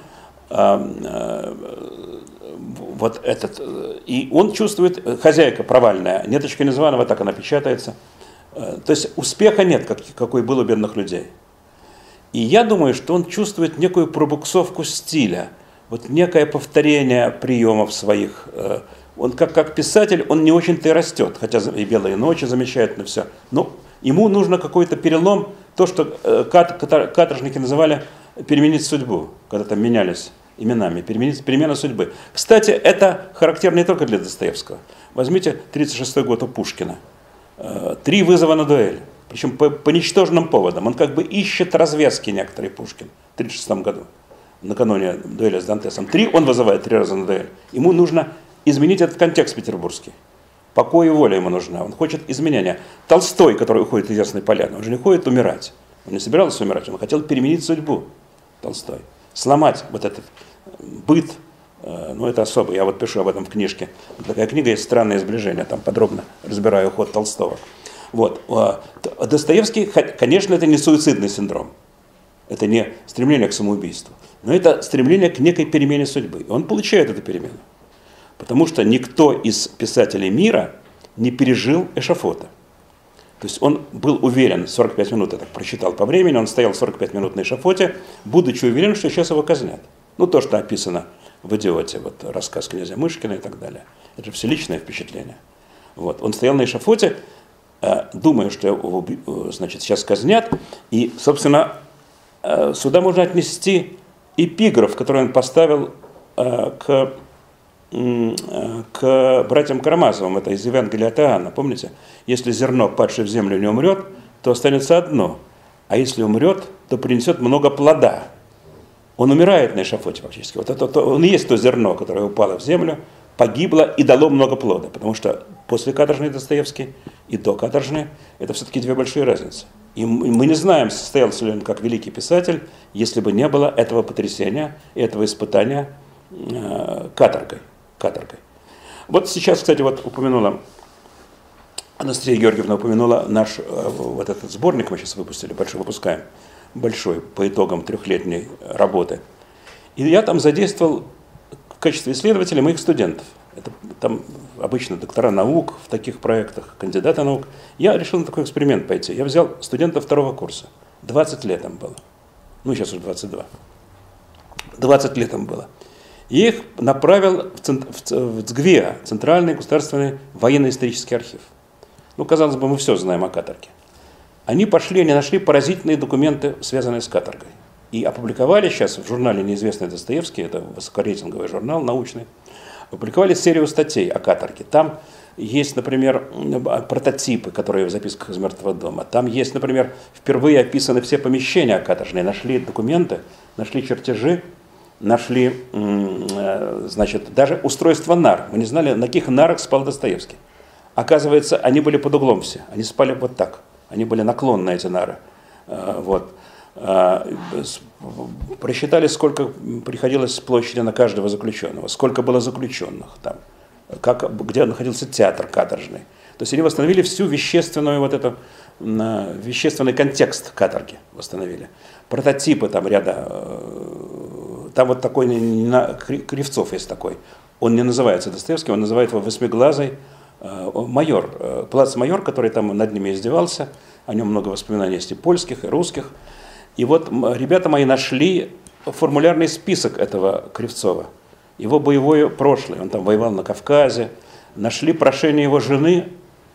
Speaker 2: Вот этот, и он чувствует, хозяйка провальная, неточка Незваного, так она печатается. То есть успеха нет, какой был у бедных людей. И я думаю, что он чувствует некую пробуксовку стиля, вот некое повторение приемов своих. Он как писатель, он не очень-то и растет, хотя и «Белые ночи» замечательно все. Но ему нужно какой-то перелом, то, что каторжники называли «переменить судьбу», когда там менялись именами, перемена судьбы. Кстати, это характерно не только для Достоевского. Возьмите 1936 год у Пушкина. 3 вызова на дуэль. Причем по ничтожным поводам. Он как бы ищет развязки некоторые, Пушкин, в 1936 году, накануне дуэли с Дантесом. 3 он вызывает 3 раза на дуэль. Ему нужно изменить этот контекст петербургский. Покой и воля ему нужна. Он хочет изменения. Толстой, который уходит из Ясной Поляны, он же не ходит умирать. Он не собирался умирать, он хотел переменить судьбу. Толстой. Сломать вот этот быт. Ну, это особо. Я вот пишу об этом в книжке. Такая книга есть «Странное сближение». Там подробно разбираю ход Толстого. Вот. Достоевский, конечно, это не суицидный синдром. Это не стремление к самоубийству. Но это стремление к некой перемене судьбы. И он получает эту перемену. Потому что никто из писателей мира не пережил эшафота. То есть он был уверен, 45 минут я так прочитал по времени, он стоял 45 минут на эшафоте, будучи уверен, что сейчас его казнят. Ну, то, что описано в «Идиоте», вот рассказ князя Мышкина и так далее. Это же все личное впечатление. Вот. Он стоял на эшафоте, думая, что его, значит, сейчас казнят. И, собственно, сюда можно отнести эпиграф, который он поставил к братьям Карамазовым. Это из Евангелия от Иоанна. Помните? Если зерно, падшее в землю, не умрет, то останется одно. А если умрет, то принесет много плода. Он умирает на эшафоте фактически. Вот это, он и есть то зерно, которое упало в землю, погибло и дало много плода. Потому что после каторжный Достоевский и до каторжный это все-таки 2 большие разницы. И мы не знаем, состоялся ли он как великий писатель, если бы не было этого потрясения и этого испытания каторгой. Вот сейчас, кстати, вот упомянула, Анастасия Георгиевна упомянула наш вот этот сборник, мы сейчас выпустили, выпускаем, большой, по итогам 3-летней работы. И я там задействовал в качестве исследователя моих студентов. Это там обычно доктора наук в таких проектах, кандидаты наук. Я решил на такой эксперимент пойти. Я взял студентов 2-го курса. 20 лет им было. Ну, сейчас уже 22. 20 лет им было. И их направил в ЦГВИА, Центральный государственный военно-исторический архив. Ну, казалось бы, мы все знаем о каторге. Они пошли, они нашли поразительные документы, связанные с каторгой. И опубликовали сейчас в журнале «Неизвестный Достоевский», это высокорейтинговый журнал научный, опубликовали серию статей о каторге. Там есть, например, прототипы, которые в записках из «Мертвого дома». Там есть, например, впервые описаны все помещения каторжные. Нашли документы, нашли чертежи, нашли, значит, даже устройство нар. Мы не знали, на каких нарах спал Достоевский. Оказывается, они были под углом все. Они спали вот так. Они были наклонны, эти нары. Вот. Просчитали, сколько приходилось площади на каждого заключенного, сколько было заключенных там, где находился театр каторжный. То есть они восстановили всю вещественную вот эту, вещественный контекст каторги восстановили. Прототипы там ряда, там вот такой, Кривцов есть такой, он не называется Достоевским, он называет его восьмиглазый майор, плацмайор, который там над ними издевался, о нем много воспоминаний есть и польских, и русских. И вот ребята мои нашли формулярный список этого Кривцова, его боевое прошлое, он там воевал на Кавказе, нашли прошение его жены,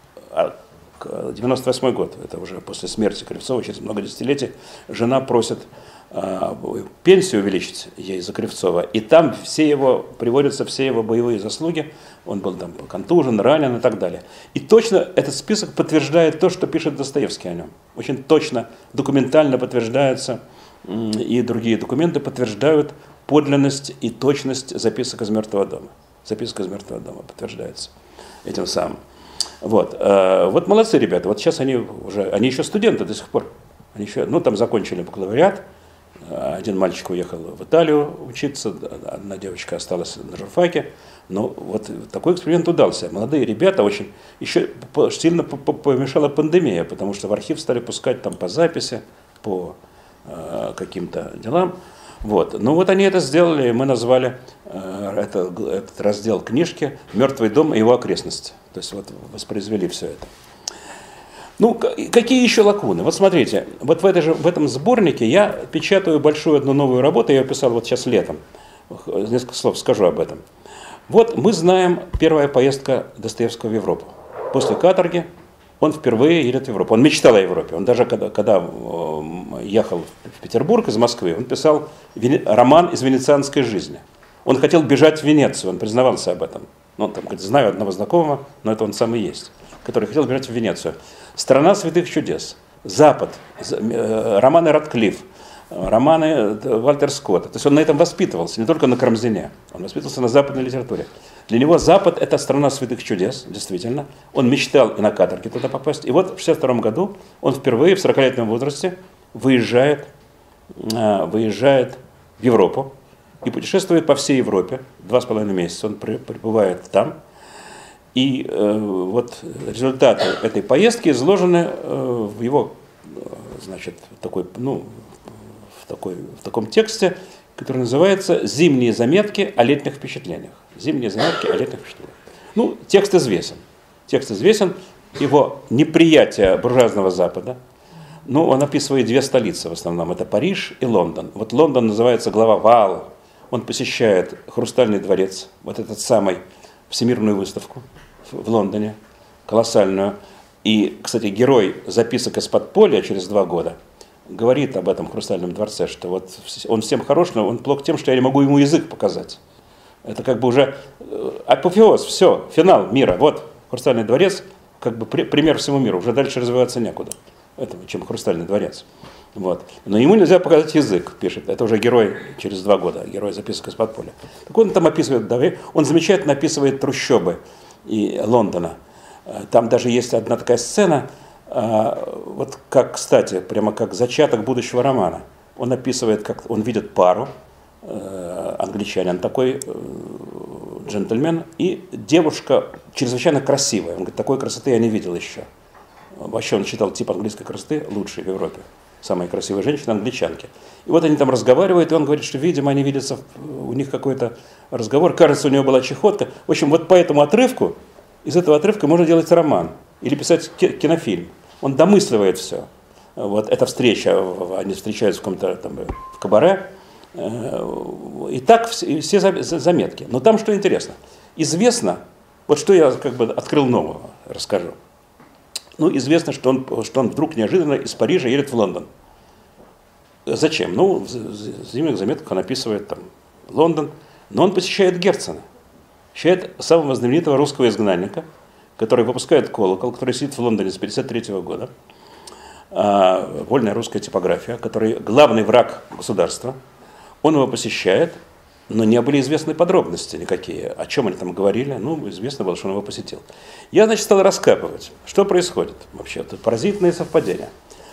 Speaker 2: 98 год, это уже после смерти Кривцова, через много десятилетий, жена просит пенсию увеличить ей за Кривцова, и там приводятся все его боевые заслуги, он был там контужен, ранен и так далее. И точно этот список подтверждает то, что пишет Достоевский о нем. Очень точно, документально подтверждается, и другие документы подтверждают подлинность и точность записок из «Мертвого дома». Записка из «Мертвого дома» подтверждается этим самым. Вот молодцы ребята, вот сейчас они еще студенты до сих пор. Они еще, там закончили бакалавриат, один мальчик уехал в Италию учиться, одна девочка осталась на журфаке. Но вот такой эксперимент удался. Молодые ребята очень, еще сильно помешала пандемия, потому что в архив стали пускать там по записи, по каким-то делам. Вот. Ну вот они это сделали, и мы назвали этот раздел книжки «Мертвый дом и его окрестности». То есть вот воспроизвели все это. Ну, какие еще лакуны? Вот смотрите, вот в этом сборнике я печатаю большую одну новую работу, я ее писал вот сейчас летом, несколько слов скажу об этом. Вот мы знаем первая поездка Достоевского в Европу. После каторги он впервые едет в Европу. Он мечтал о Европе. Он даже когда ехал в Петербург из Москвы, он писал роман из венецианской жизни. Он хотел бежать в Венецию, он признавался об этом. Он там говорит, знаю одного знакомого, но это он сам и есть, который хотел бежать в Венецию. «Страна святых чудес», «Запад», романы Радклифф, романы Вальтер Скотта. То есть он на этом воспитывался, не только на Карамзине, он воспитывался на западной литературе. Для него Запад – это страна святых чудес, действительно. Он мечтал и на каторге туда попасть. И вот в 1962 году он впервые в 40-летнем возрасте выезжает в Европу и путешествует по всей Европе. 2,5 месяца он пребывает там. И вот результаты этой поездки изложены в его, значит, в таком тексте, который называется «Зимние заметки о летних впечатлениях». «Зимние заметки о летних впечатлениях». Ну, текст известен. Текст известен, его неприятие буржуазного Запада. Ну, он описывает две столицы в основном. Это Париж и Лондон. Вот Лондон называется глава «Вал». Он посещает Хрустальный дворец, вот этот самый, всемирную выставку в Лондоне, колоссальную. И, кстати, герой записок из подполья через 2 года говорит об этом Хрустальном дворце, что вот он всем хорош, но он плох тем, что я не могу ему язык показать. Это как бы уже апофеоз, все, финал мира. Вот Хрустальный дворец, как бы пример всему миру, уже дальше развиваться некуда, чем Хрустальный дворец. Вот. Но ему нельзя показать язык, пишет. Это уже герой через 2 года, герой записок из подполья. Так он там описывает, он замечательно описывает трущобы и Лондона. Там даже есть одна такая сцена, вот как, кстати, прямо как зачаток будущего романа. Он описывает, как он видит пару, англичанин такой, джентльмен, и девушка чрезвычайно красивая. Он говорит, такой красоты я не видел еще. Вообще он считал тип английской красоты лучший в Европе. Самые красивые женщины англичанки. И вот они там разговаривают, и он говорит, что, видимо, они видятся, у них какой-то разговор, кажется, у него была чехотка. В общем, вот по этому отрывку, из этого отрывка можно делать роман или писать кинофильм. Он домысливает все. Вот эта встреча, они встречаются в каком-то там в кабаре, и так все заметки. Но там что интересно, известно, вот что я как бы открыл нового, расскажу. Ну, известно, что он вдруг неожиданно из Парижа едет в Лондон. Зачем? Ну, в зимних заметках он описывает там Лондон, но он посещает Герцена, посещает самого знаменитого русского изгнанника, который выпускает «Колокол», который сидит в Лондоне с 1953 года, вольная русская типография, который главный враг государства. Он его посещает, но не были известны подробности никакие, о чем они там говорили. Ну, известно было, что он его посетил. Я, значит, стал раскапывать, что происходит вообще. Это поразительные совпадения.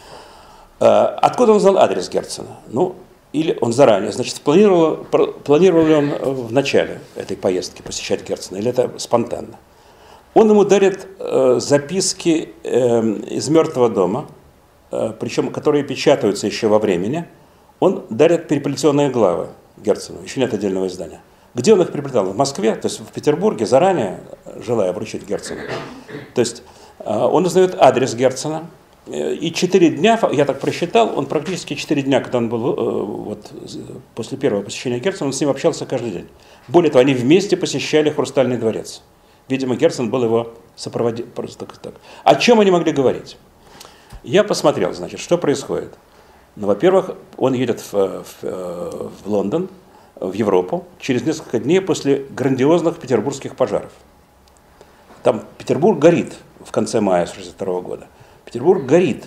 Speaker 2: Откуда он знал адрес Герцена? Ну, или он заранее, значит, планировал ли он в начале этой поездки посещать Герцена, или это спонтанно? Он ему дарит записки из «Мертвого дома», причем которые печатаются еще во времени. Он дарит переплетенные главы Герцену, еще нет отдельного издания. Где он их переплетал? В Москве, то есть в Петербурге, заранее, желая вручить Герцену. То есть он узнает адрес Герцена, и 4 дня, я так просчитал, он практически 4 дня, когда он был, вот, после первого посещения Герцена, он с ним общался каждый день. Более того, они вместе посещали Хрустальный дворец. Видимо, Герцен был его сопроводителем. Просто так. О чем они могли говорить? Я посмотрел, значит, что происходит. Ну, во-первых, он едет в Лондон, в Европу, через несколько дней после грандиозных петербургских пожаров. Там Петербург горит в конце мая 1962 года. Петербург горит.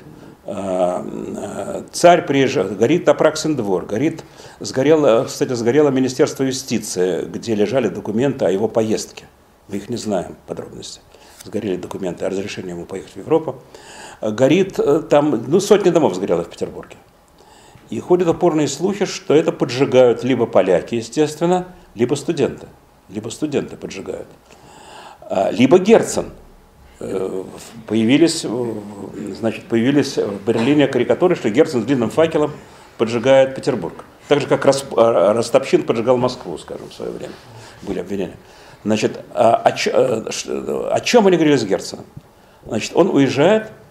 Speaker 2: Царь приезжает, горит Апраксин двор, сгорело Министерство юстиции, где лежали документы о его поездке. Мы их не знаем, подробности. Сгорели документы о разрешении ему поехать в Европу. Горит там, ну, сотни домов сгорело в Петербурге. И ходят упорные слухи, что это поджигают либо поляки, естественно, либо студенты. Либо студенты поджигают. Либо Герцен. Появились в Берлине карикатуры, что Герцен с длинным факелом поджигает Петербург. Так же, как Ростопчин поджигал Москву, скажем, в свое время. Были обвинения. Значит, о чем они говорили с Герценом? Значит, он уезжает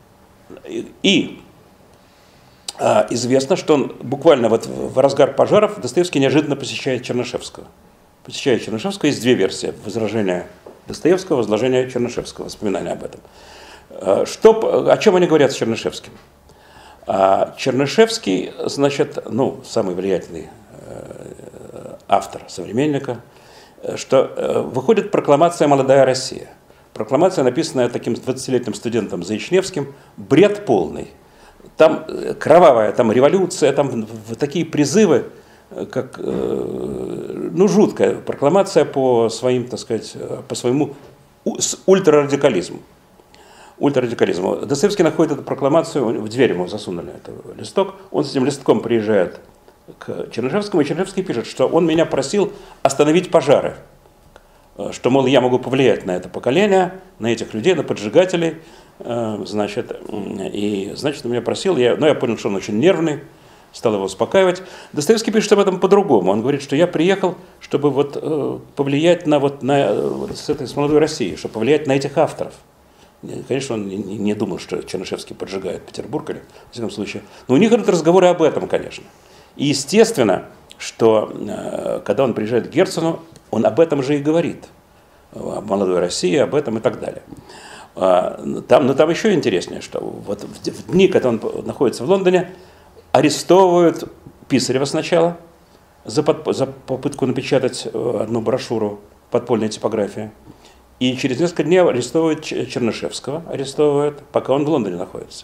Speaker 2: И известно, что он буквально вот в разгар пожаров Достоевский неожиданно посещает Чернышевского. Посещает Чернышевского, есть две версии: возражения Достоевского, возложение Чернышевского, воспоминания об этом. О чем они говорят с Чернышевским? Чернышевский, значит, самый влиятельный автор современника, что выходит прокламация «Молодая Россия». Прокламация, написанная таким 20-летним студентом Заичневским, бред полный. Там кровавая, там революция, там такие призывы, как, жуткая прокламация по своим, так сказать, по своему ультрарадикализму. Достоевский находит эту прокламацию, в дверь ему засунули этот листок, он с этим листком приезжает к Чернышевскому, и Чернышевский пишет, что он меня просил остановить пожары, что, мол, я могу повлиять на это поколение, на этих людей, на поджигателей, значит, он меня просил, я понял, что он очень нервный, стал его успокаивать. Достоевский пишет об этом по-другому. Он говорит, что я приехал, чтобы повлиять с «Молодой Россией», чтобы повлиять на этих авторов. Конечно, он не думал, что Чернышевский поджигает Петербург, или, в всяком случае. Но у них идут разговоры об этом, конечно. И естественно, что когда он приезжает к Герцену, он об этом же и говорит. О «Молодой России», об этом и так далее. Там еще интереснее, что вот в дни, когда он находится в Лондоне, арестовывают Писарева сначала за попытку напечатать одну брошюру «Подпольная типография». И через несколько дней арестовывают Чернышевского, пока он в Лондоне находится.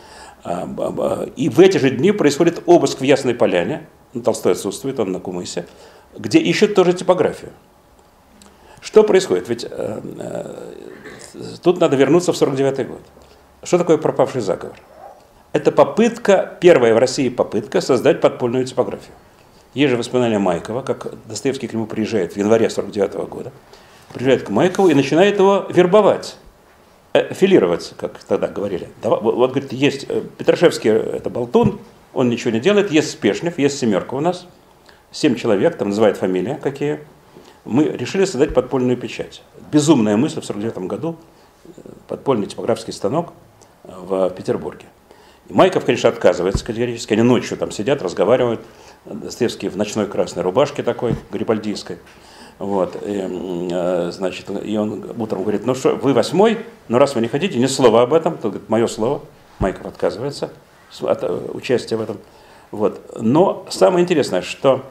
Speaker 2: И в эти же дни происходит обыск в Ясной Поляне, Толстой отсутствует, он на Кумысе, где ищут тоже типографию. Что происходит? Ведь тут надо вернуться в 1949 год. Что такое пропавший заговор? Это первая в России попытка создать подпольную типографию. Есть же воспоминания Майкова, как Достоевский к нему приезжает в январе 1949 года. Приезжает к Майкову и начинает его вербовать, филировать, как тогда говорили. Вот, говорит, есть Петрашевский, это болтун, он ничего не делает, есть Спешнев, есть семерка у нас, 7 человек, там называют фамилии какие. Мы решили создать подпольную печать. Безумная мысль в 1949 году, подпольный типографский станок в Петербурге. И Майков, конечно, отказывается категорически, они ночью там сидят, разговаривают, Достоевский в ночной красной рубашке такой, гарибальдийской. Вот, и он утром говорит, что вы 8-й, но раз вы не хотите, ни слова об этом, то говорит, мое слово. Майков отказывается от участия в этом. Вот. Но самое интересное, что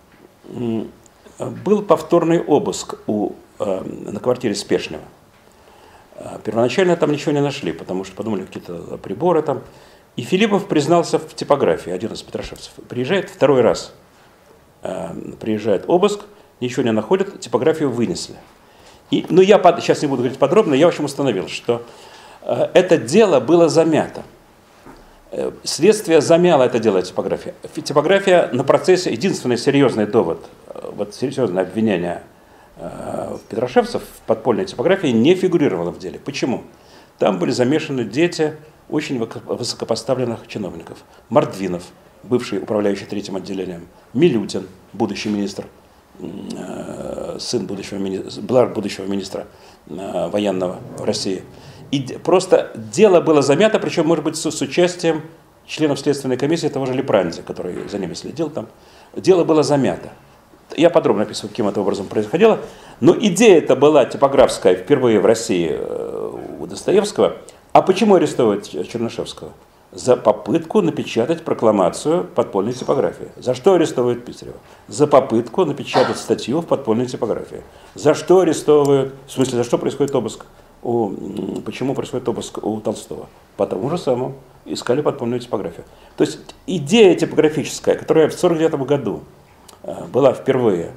Speaker 2: был повторный обыск на квартире Спешнева. Первоначально там ничего не нашли, потому что подумали, какие-то приборы там. И Филиппов признался в типографии, один из петрошевцев. Приезжает второй раз, приезжает обыск, ничего не находят, типографию вынесли. Я сейчас не буду говорить подробно, я в общем установил, что это дело было замято. Следствие замяло это дело типография. Типография на процессе, единственный серьезный довод, серьезное обвинение петрошевцев в подпольной типографии не фигурировало в деле. Почему? Там были замешаны дети очень высокопоставленных чиновников. Мордвинов, бывший управляющий третьим отделением, Милютин, будущий министр, сын будущего министра военного в России. И просто дело было замято, причем, может быть, с участием членов Следственной комиссии того же Лепранди, который за ними следил там. Дело было замято. Я подробно описываю, каким это образом происходило. Но идея эта была типографская впервые в России у Достоевского. А почему арестовывать Чернышевского? За попытку напечатать прокламацию подпольной типографии. За что арестовывают Писарева? За попытку напечатать статью в подпольной типографии. За что арестовывают, в смысле, за что происходит обыск? Почему происходит обыск у Толстого? По тому же самому искали подпольную типографию. То есть идея типографическая, которая в 1949 году была впервые,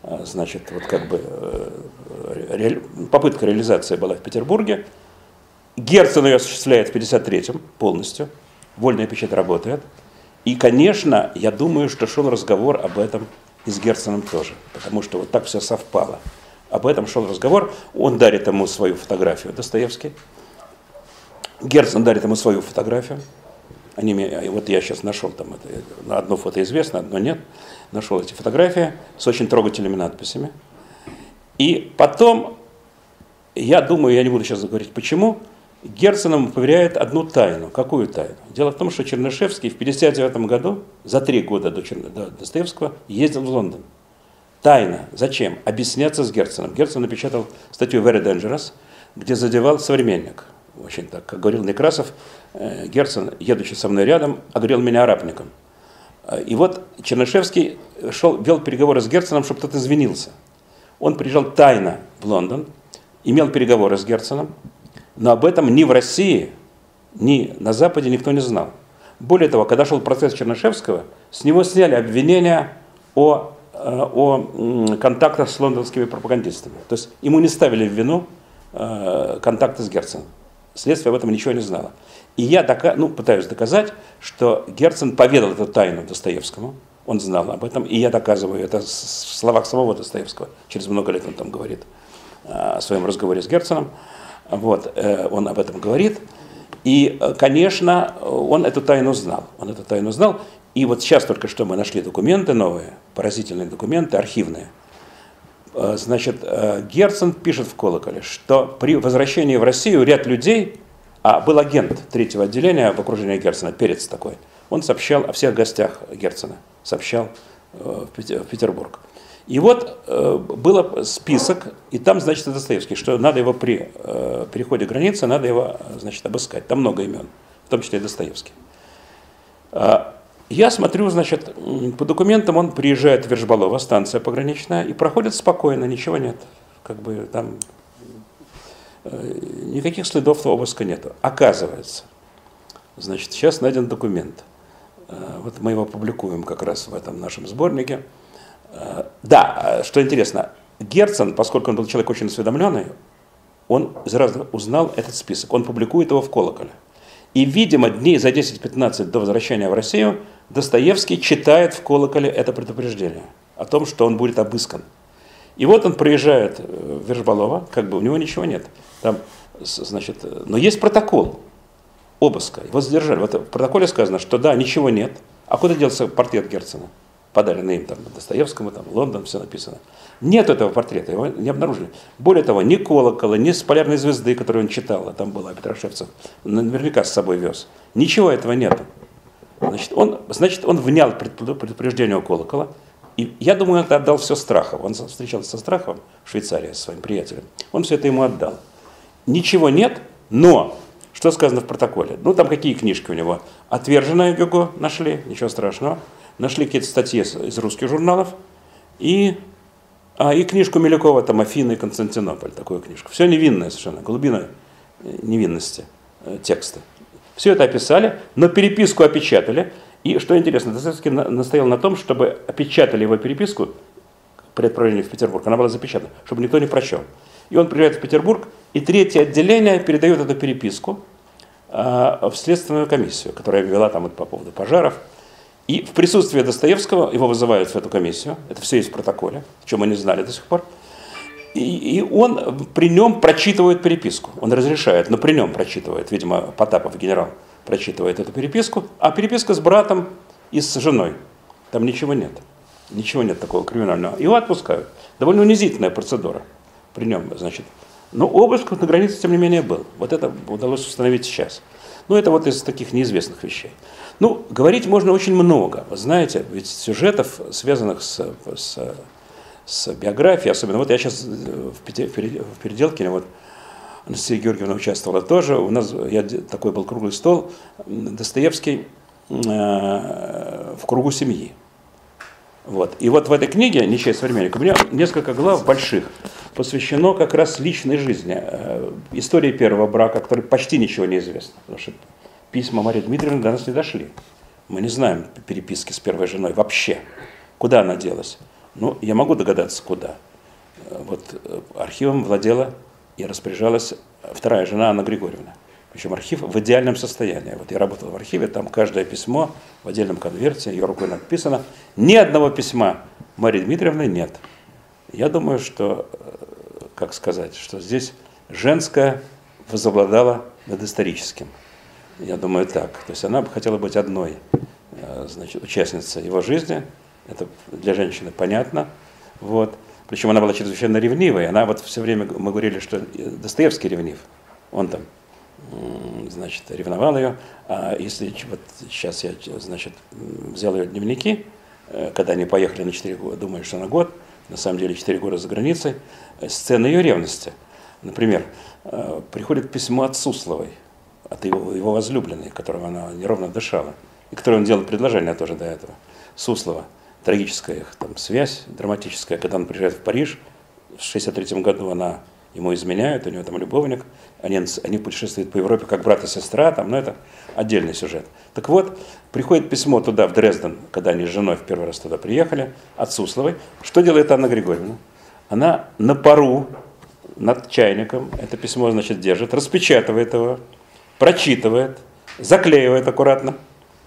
Speaker 2: попытка реализации была в Петербурге, Герцен ее осуществляет в 1953-м полностью, вольная печать работает. И, конечно, я думаю, что шел разговор об этом и с Герценом тоже, потому что вот так все совпало. Об этом шел разговор, он дарит ему свою фотографию, Достоевский. Герцен дарит ему свою фотографию. Вот я сейчас нашел там, одно фото известно, одно нет. Нашел эти фотографии с очень трогательными надписями. И потом, я думаю, я не буду сейчас говорить почему, Герцен ему поверяет одну тайну. Какую тайну? Дело в том, что Чернышевский в 1959 году, за 3 года до Достоевского, ездил в Лондон. Тайна. Зачем? Объясняться с Герценом. Герцен напечатал статью «Very Dangerous», где задевал современник. Очень так, как говорил Некрасов, Герцен, едучи со мной рядом, огрел меня арапником. И вот Чернышевский вел переговоры с Герценом, чтобы тот извинился. Он приезжал тайно в Лондон, имел переговоры с Герценом, но об этом ни в России, ни на Западе никто не знал. Более того, когда шел процесс Чернышевского, с него сняли обвинения о контактах с лондонскими пропагандистами. То есть ему не ставили в вину контакты с Герценом. Следствие об этом ничего не знало. И я пытаюсь доказать, что Герцен поведал эту тайну Достоевскому. Он знал об этом, и я доказываю это в словах самого Достоевского. Через много лет он там говорит о своем разговоре с Герценом. Вот, он об этом говорит. И, конечно, он эту тайну знал. И вот сейчас только что мы нашли документы новые, поразительные документы, архивные. Значит, Герцен пишет в «Колоколе», что при возвращении в Россию ряд людей, был агент 3-го отделения в окружении Герцена, Перец такой, он сообщал о всех гостях Герцена, сообщал в Петербург. И вот был список, и там, значит, Достоевский, что надо его при переходе границы, надо его, значит, обыскать. Там много имен, в том числе и Достоевский. Я смотрю, значит, по документам он приезжает в Вержбалово, станция пограничная, и проходит спокойно, ничего нет. Как бы там никаких следов обыска нету. Оказывается, значит, сейчас найден документ. Вот мы его публикуем как раз в этом нашем сборнике. Да, что интересно, Герцен, поскольку он был человек очень осведомленный, он сразу узнал этот список. Он публикует его в «Колоколе». И, видимо, дней за 10-15 до возвращения в Россию Достоевский читает в «Колоколе» это предупреждение о том, что он будет обыскан. И вот он приезжает в Вержбалово, как бы у него ничего нет. Там, значит, но есть протокол обыска, его задержали. Вот в протоколе сказано, что да, ничего нет. А куда делся портрет Герцена? Подаренный им там Достоевскому, там Лондон, все написано. Нет этого портрета, его не обнаружили. Более того, ни «Колокола», ни с «Полярной звезды», которую он читал, а там была Петрашевцев, наверняка с собой вез. Ничего этого нет. Значит, он внял предупреждению «Колокола». И я думаю, он отдал все Страхову. Он встречался со Страховым в Швейцарии, со своим приятелем. Он все это ему отдал. Ничего нет, но что сказано в протоколе? Ну, там какие книжки у него? «Отверженное Гюго» нашли, ничего страшного. Нашли какие-то статьи из русских журналов. И книжку Милюкова, там «Афины и Константинополь», такую книжку. Все невинное совершенно, глубина невинности текста. Все это описали, но переписку опечатали. И, что интересно, Достоевский настоял на том, чтобы опечатали его переписку при отправлении в Петербург. Она была запечатана, чтобы никто не прочел. И он приезжает в Петербург, и 3-е отделение передает эту переписку в следственную комиссию, которая вела там по поводу пожаров. И в присутствии Достоевского его вызывают в эту комиссию. Это все есть в протоколе, о чем мы не знали до сих пор. И он при нем прочитывает переписку. Он разрешает, но при нем прочитывает. Видимо, Потапов, генерал, прочитывает эту переписку. А переписка с братом и с женой. Там ничего нет. Ничего нет такого криминального. Его отпускают. Довольно унизительная процедура при нем, значит. Но обыск на границе, тем не менее, был. Вот это удалось установить сейчас. Ну, это вот из таких неизвестных вещей. Ну, говорить можно очень много. Вы знаете, ведь сюжетов, связанных с биографией, особенно, вот я сейчас в Переделкине, вот Анастасия Георгиевна участвовала тоже, такой был круглый стол, Достоевский в кругу семьи. Вот. И вот в этой книге «Нечаянный современник» у меня несколько глав больших посвящено как раз личной жизни, истории первого брака, которой почти ничего не известно, потому что письма Марии Дмитриевны до нас не дошли. Мы не знаем переписки с первой женой вообще. Куда она делась? Ну, я могу догадаться, куда. Вот архивом владела и распоряжалась вторая жена Анна Григорьевна. Причем архив в идеальном состоянии. Вот я работал в архиве, там каждое письмо в отдельном конверте, ее рукой написано. Ни одного письма Марии Дмитриевны нет. Я думаю, что, как сказать, что здесь женское возобладало над историческим. Я думаю, так. То есть она бы хотела быть одной, значит, участницей его жизни. Это для женщины понятно. Вот. Причем она была чрезвычайно ревнивой. Она вот все время, мы говорили, что Достоевский ревнив. Он там значит, ревновал ее. А если вот сейчас я, значит, взял ее дневники, когда они поехали на 4 года, думаю, что на год, на самом деле 4 года за границей, сцены ее ревности. Например, приходит письмо от Сусловой, от его возлюбленной, которого она неровно дышала, и которой он делал предложение тоже до этого. Суслова, трагическая их там связь, драматическая, когда он приезжает в Париж, в 1963 году она ему изменяет, у него там любовник, они путешествуют по Европе как брат и сестра, там, но это отдельный сюжет. Так вот, приходит письмо туда, в Дрезден, когда они с женой в первый раз туда приехали, от Сусловой. Что делает Анна Григорьевна? Она на пару над чайником это письмо, значит, держит, распечатывает его, прочитывает, заклеивает аккуратно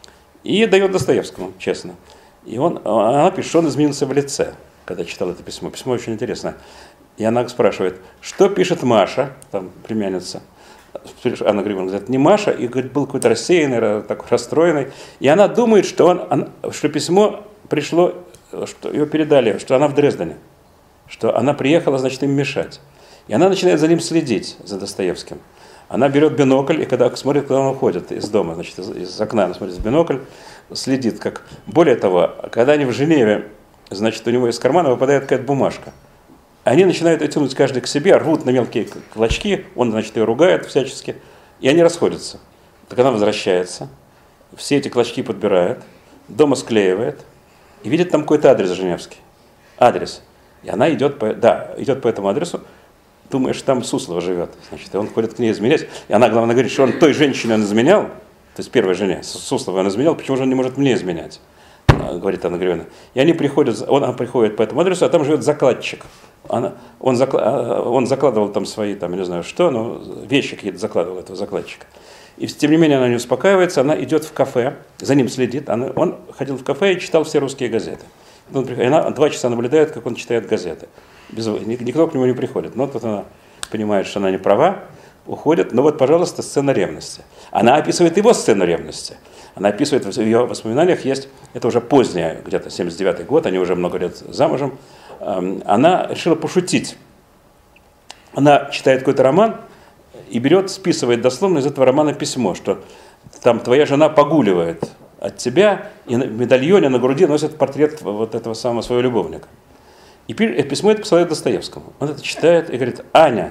Speaker 2: и дает Достоевскому, честно. И она пишет, что он изменился в лице, когда читал это письмо. Письмо очень интересное. И она спрашивает, что пишет Маша, там, племянница. Анна Григорьевна говорит, не Маша, и говорит, был какой-то рассеянный, такой расстроенный. И она думает, что письмо пришло, что ее передали, что она в Дрездене, что она приехала, значит, им мешать. И она начинает за ним следить, за Достоевским. Она берет бинокль, и когда смотрит, куда он уходит из дома, значит, из окна, она смотрит в бинокль, следит, как... Более того, когда они в Женеве, значит, у него из кармана выпадает какая-то бумажка. Они начинают ее тянуть каждый к себе, рвут на мелкие клочки, он, значит, ее ругает всячески, и они расходятся. Так она возвращается, все эти клочки подбирает, дома склеивает, и видит там какой-то адрес женевский. Адрес. И она идет по этому адресу, думая, что там Суслова живет. Значит, и он ходит к ней изменять. И она, главное, говорит, что он той женщине он изменял, то есть первой жене, Сусловой он изменял, почему же он не может мне изменять? Говорит Анна Григорьевна. И они приходят, он приходит по этому адресу, а там живет закладчик. Он закладывал там свои, там, я не знаю что, но вещи какие-то закладывал этого закладчика. И тем не менее она не успокаивается, она идет в кафе, за ним следит. Он ходил в кафе и читал все русские газеты. И она 2 часа наблюдает, как он читает газеты. Никто к нему не приходит. Но тут она понимает, что она не права, уходит. Но вот, пожалуйста, сцена ревности. Она описывает его сцену ревности. Она описывает, в ее воспоминаниях есть, это уже позднее, где-то 79-й год, они уже много лет замужем. Она решила пошутить. Она читает какой-то роман и списывает дословно из этого романа письмо, что там твоя жена погуливает от тебя, и на медальоне на груди носит портрет вот этого самого своего любовника. И письмо это посылает Достоевскому. Он это читает и говорит, Аня,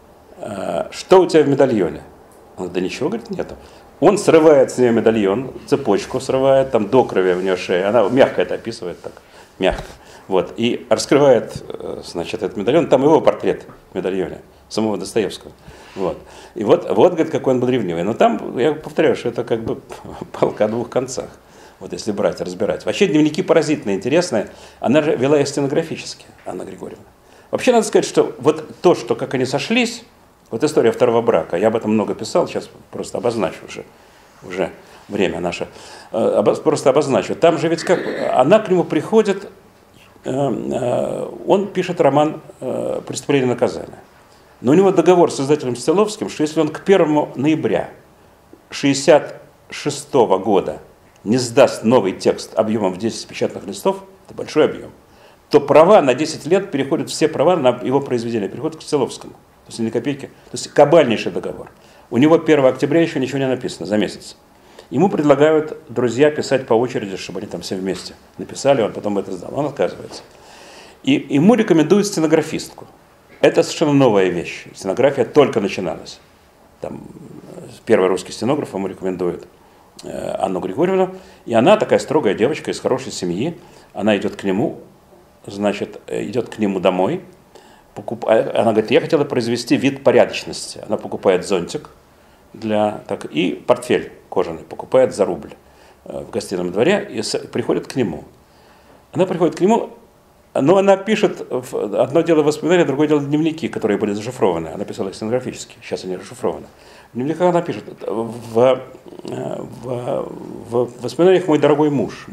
Speaker 2: что у тебя в медальоне? Он говорит, да ничего, говорит, нету. Он срывает с нее медальон, цепочку срывает, там до крови у нее шея. Она мягко это описывает, так, мягко. Вот, и раскрывает, значит, этот медальон, там его портрет в медальоне, самого Достоевского. Вот. И вот, говорит, какой он был ревнивый. Но там, я повторяю, что это как бы палка о 2 концах. Вот если брать, разбирать. Вообще дневники поразительно интересные. Она же вела их стенографически, Анна Григорьевна. Вообще надо сказать, что вот то, что как они сошлись, вот история 2-го брака, я об этом много писал, сейчас просто обозначу уже время наше, просто обозначу. Там же ведь как, она к нему приходит, он пишет роман «Преступление и наказание». Но у него договор с издателем Стелловским, что если он к 1 ноября 1966 года не сдаст новый текст объемом в 10 печатных листов, это большой объем, то права на 10 лет переходят, все права на его произведение переходят к Стелловскому. То есть ни копейки. То есть кабальнейший договор. У него 1 октября еще ничего не написано за месяц. Ему предлагают друзья писать по очереди, чтобы они там все вместе написали, он потом это сдал. Он отказывается. И ему рекомендуют стенографистку. Это совершенно новая вещь. Стенография только начиналась. Там, первый русский стенограф ему рекомендует Анну Григорьевну. И она такая строгая девочка из хорошей семьи. Она идет к нему, значит, идет к нему домой. Она говорит, я хотела произвести вид порядочности. Она покупает зонтик и портфель кожаный, покупает за рубль в гостином дворе и приходит к нему. Она приходит к нему, но она пишет, одно дело воспоминания, другое дело дневники, которые были зашифрованы. Она писала их стенографически, сейчас они расшифрованы. В дневниках она пишет, в воспоминаниях мой дорогой муж,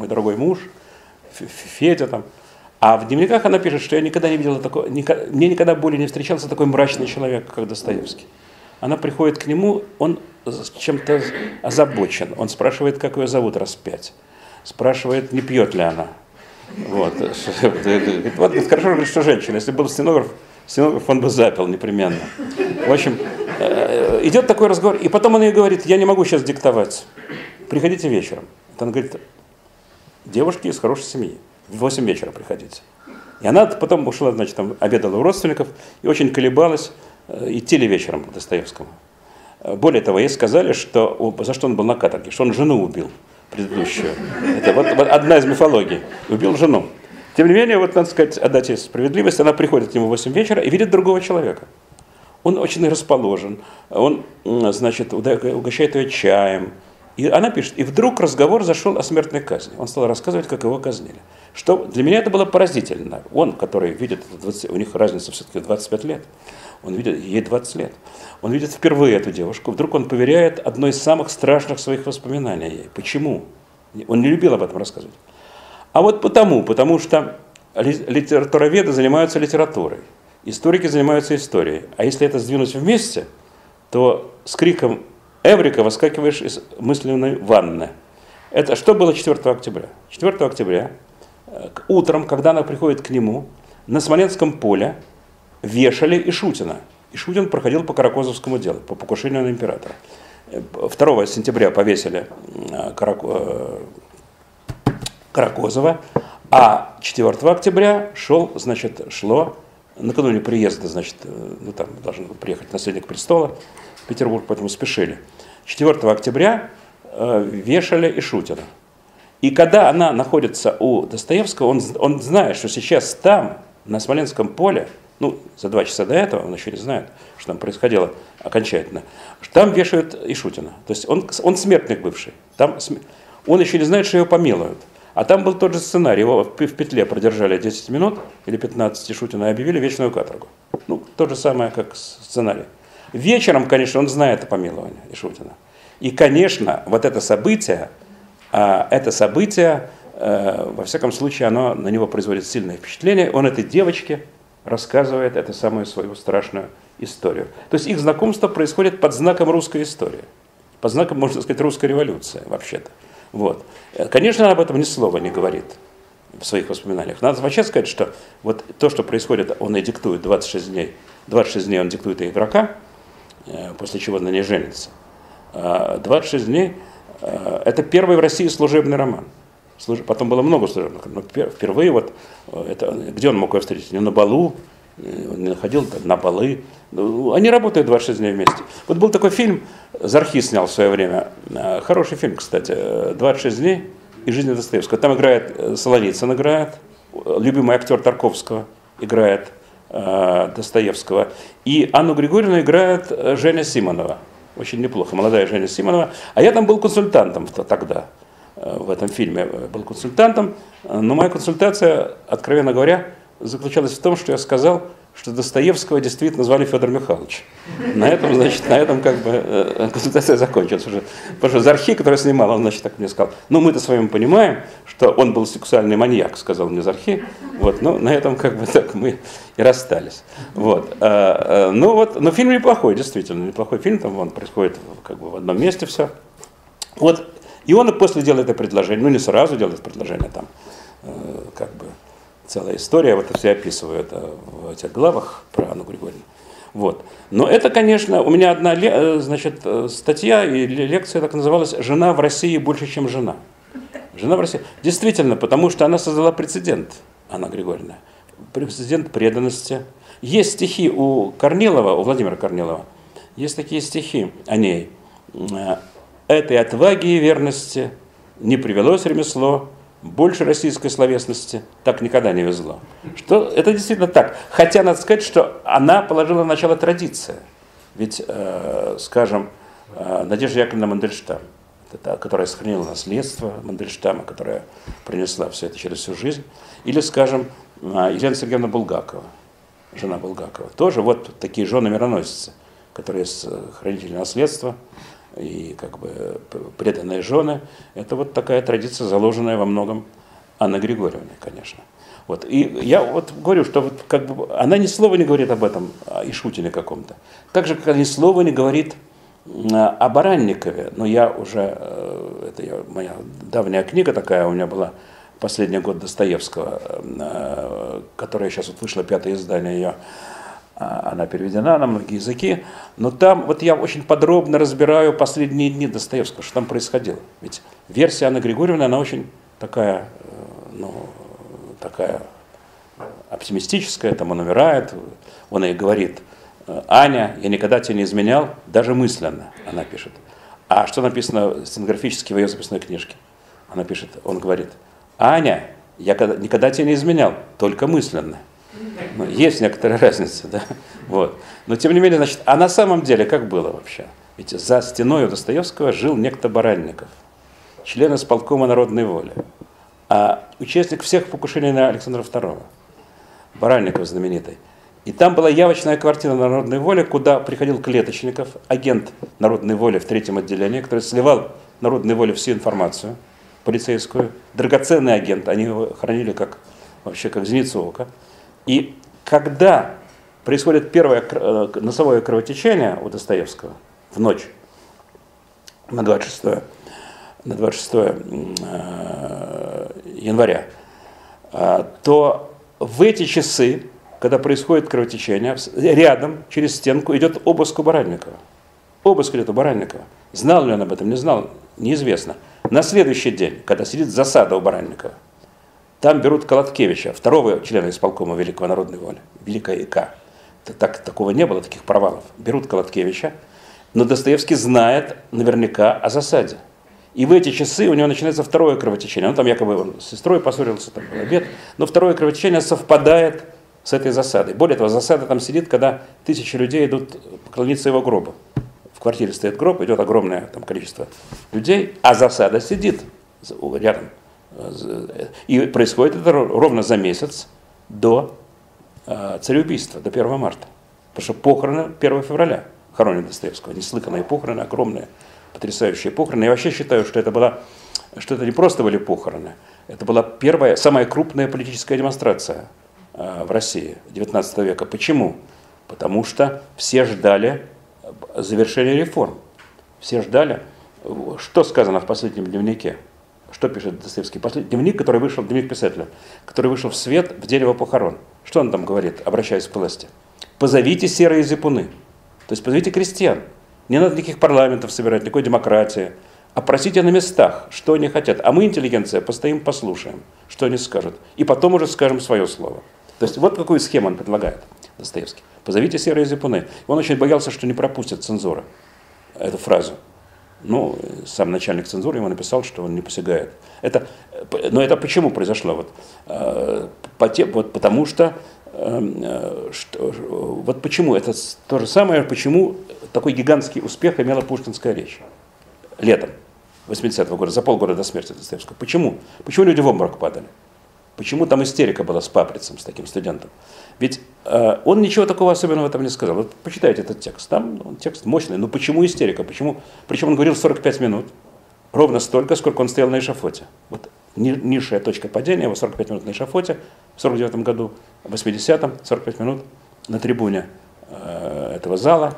Speaker 2: Федя там. А в дневниках она пишет, что я никогда не видела такого, мне никогда более не встречался такой мрачный человек, как Достоевский. Она приходит к нему, он чем-то озабочен. Он спрашивает, как ее зовут раз 5. Спрашивает, не пьет ли она. Вот, хорошо, говорит, что женщина. Если был стенограф он бы запил непременно. В общем, идет такой разговор, и потом она ей говорит, я не могу сейчас диктовать, приходите вечером. Она говорит, девушки из хорошей семьи, в 8 вечера приходите. И она потом ушла, значит, там обедала у родственников и очень колебалась, идти ли вечером к Достоевскому. Более того, ей сказали, что, за что он был на каторге, что он жену убил предыдущую. Это вот одна из мифологий. Убил жену. Тем не менее, вот надо сказать, отдать ей справедливость, она приходит к нему в 8 вечера и видит другого человека. Он очень расположен, он, значит, угощает ее чаем. И она пишет, и вдруг разговор зашел о смертной казни. Он стал рассказывать, как его казнили. Что для меня это было поразительно. Он, который видит, у них разница все-таки 25 лет, он видит, ей 20 лет. Он видит впервые эту девушку, вдруг он поверяет одно из самых страшных своих воспоминаний ей. Почему? Он не любил об этом рассказывать. А вот потому что литературоведы занимаются литературой, историки занимаются историей. А если это сдвинуть вместе, то с криком «Эврика!» выскакиваешь из мысленной ванны. Это что было 4 октября? 4 октября, утром, когда она приходит к нему, на Смоленском поле вешали Ишутина. Ишутин проходил по Каракозовскому делу, по покушению на императора. 2 сентября повесили Каракозова, а 4 октября шло, накануне приезда, значит, там должен был приехать наследник престола в Петербург, поэтому спешили. 4 октября вешали Ишутина. И когда она находится у Достоевского, он знает, что сейчас там, на Смоленском поле, за 2 часа до этого, он еще не знает, что там происходило окончательно, там вешают Ишутина. То есть он смертник бывший. Он еще не знает, что его помилуют. А там был тот же сценарий. Его в петле продержали 10 минут или 15 Ишутина и объявили вечную каторгу. То же самое, как сценарий. Вечером, конечно, он знает о помиловании Ишутина. И, конечно, вот это событие, во всяком случае, оно на него производит сильное впечатление. Он этой девочке рассказывает эту самую свою страшную историю. То есть их знакомство происходит под знаком русской истории. Под знаком, можно сказать, русской революции, вообще-то. Вот. Конечно, она об этом ни слова не говорит в своих воспоминаниях. Надо вообще сказать, что вот то, что происходит, он и диктует 26 дней. 26 дней он диктует и игрока, после чего на ней женится. 26 дней – это первый в России служебный роман. Потом было много служебных, но впервые где он мог ее встретить? Не на балу, он не ходил на балы. Они работают 26 дней вместе. Вот был такой фильм, Зархи снял в свое время, хороший фильм, кстати, «26 дней и жизнь Достоевского». Там играет Солоницын, любимый актер Тарковского играет Достоевского. И Анну Григорьевну играет Женя Симонова. Очень неплохо, молодая Женя Симонова. А я там был консультантом тогда. В этом фильме был консультантом, но моя консультация, откровенно говоря, заключалась в том, что я сказал, что Достоевского действительно звали Федор Михайлович. На этом как бы консультация закончилась уже. Потому что Зархи, который снимал, он, значит, так мне сказал, мы-то с вами понимаем, что он был сексуальный маньяк, сказал мне Зархи. На этом как бы так мы и расстались. Но фильм неплохой, действительно, неплохой фильм, там он происходит как бы в одном месте все. И он после делает это предложение, не сразу делает предложение, там как бы целая история, это все описываю это в этих главах про Анну Григорьевну. Но это, конечно, у меня одна статья и лекция так называлась «Жена в России больше, чем жена». Жена в России. Действительно, потому что она создала прецедент, Анна Григорьевна. Прецедент преданности. Есть стихи у Владимира Корнилова, есть такие стихи о ней. «Этой отваги и верности не привелось ремесло, больше российской словесности так никогда не везло». Это действительно так. Хотя надо сказать, что она положила начало традиции. Ведь, скажем, Надежда Яковлевна Мандельштам, которая сохранила наследство Мандельштама, которая принесла все это через всю жизнь, или, скажем, Елена Сергеевна Булгакова, жена Булгакова, тоже такие жены-мироносицы, которые хранители наследства и как бы преданные жены. Это такая традиция, заложенная во многом Анной Григорьевной, конечно. И я говорю, что как бы она ни слова не говорит об этом, о Ишутине каком-то. Так же, как она ни слова не говорит о Баранникове. Но моя давняя книга такая, у меня была «Последний год Достоевского», которая сейчас вышла, 5-е издание ее. она переведена на многие языки, но там вот я очень подробно разбираю последние дни Достоевского, что там происходило. Ведь версия Анны Григорьевны, она очень такая, такая оптимистическая, там он умирает, он ей говорит: Аня, я никогда тебя не изменял, даже мысленно, она пишет. А что написано стенографически в ее записной книжке? Она пишет, он говорит: Аня, я никогда тебя не изменял, только мысленно. Ну, есть некоторая разница, да? Вот. Но тем не менее, значит, а на самом деле как было вообще? Ведь за стеной у Достоевского жил некто Баранников, член исполкома народной воли, а участник всех покушений на Александра II, Баранников знаменитый. И там была явочная квартира народной воли, куда приходил Клеточников, агент народной воли в 3-м отделении, который сливал народной воле всю информацию полицейскую. Драгоценный агент, они его хранили вообще как зеницу ока. И когда происходит первое носовое кровотечение у Достоевского в ночь на 26 января, то в эти часы, когда происходит кровотечение, рядом, через стенку, идет обыск у Баранникова. Обыск идет у Баранникова. Знал ли он об этом, не знал, неизвестно. На следующий день, когда сидит засада у Баранникова, там берут Колоткевича, второго члена исполкома Великого народной воли, Великая ИК. Такого не было, таких провалов. Берут Колоткевича, но Достоевский знает наверняка о засаде. И в эти часы у него начинается второе кровотечение. Он там якобы с сестрой поссорился, там был обед, но второе кровотечение совпадает с этой засадой. Более того, засада там сидит, когда 1000 людей идут поклониться его гробу. В квартире стоит гроб, идет огромное там количество людей, а засада сидит рядом. И происходит это ровно за месяц до цареубийства, до 1 марта. Потому что похороны 1 февраля хоронят Достоевского. Неслыханные похороны, огромные, потрясающие похороны. Я вообще считаю, что это не просто были похороны, это была первая, самая крупная политическая демонстрация в России XIX века. Почему? Потому что все ждали завершения реформ. Все ждали. Что сказано в последнем дневнике? Что пишет Достоевский? Последний дневник, который вышел, дневник писателя, который вышел в свет в день его похорон. Что он там говорит, обращаясь к власти? Позовите серые зипуны. То есть позовите крестьян. Не надо никаких парламентов собирать, никакой демократии. А просите на местах, что они хотят. А мы, интеллигенция, постоим, послушаем, что они скажут. И потом уже скажем свое слово. То есть вот какую схему он предлагает, Достоевский. Позовите серые зипуны. Он очень боялся, что не пропустит цензура эту фразу. Ну, сам начальник цензуры ему написал, что он не посягает. Но это почему произошло? Потому что, вот почему, это то же самое, почему такой гигантский успех имела пушкинская речь летом 80-го года, за полгода до смерти Достоевского. Почему? Почему люди в обморок падали? Почему там истерика была с Паприцем, с таким студентом? Ведь он ничего такого особенного там не сказал. Вот почитайте этот текст. Там текст мощный. Но почему истерика? Причем он говорил 45 минут. Ровно столько, сколько он стоял на эшафоте. Вот низшая точка падения, его 45 минут на эшафоте в 49 году, в 80-м 45 минут на трибуне этого зала.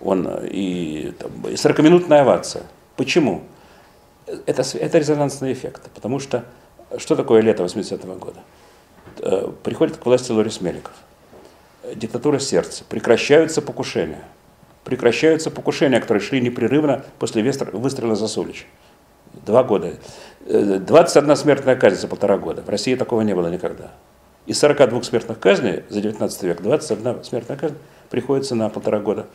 Speaker 2: И 40-минутная овация. Почему? Это резонансный эффект. Потому что что такое лето 80-го года? Приходит к власти Лорис Меликов. Диктатура сердца. Прекращаются покушения. Которые шли непрерывно после выстрела Засулича. 2 года. 21 смертная казнь за 1,5 года. В России такого не было никогда. Из 42 смертных казней за 19 век 21 смертная казнь приходится на 1,5 года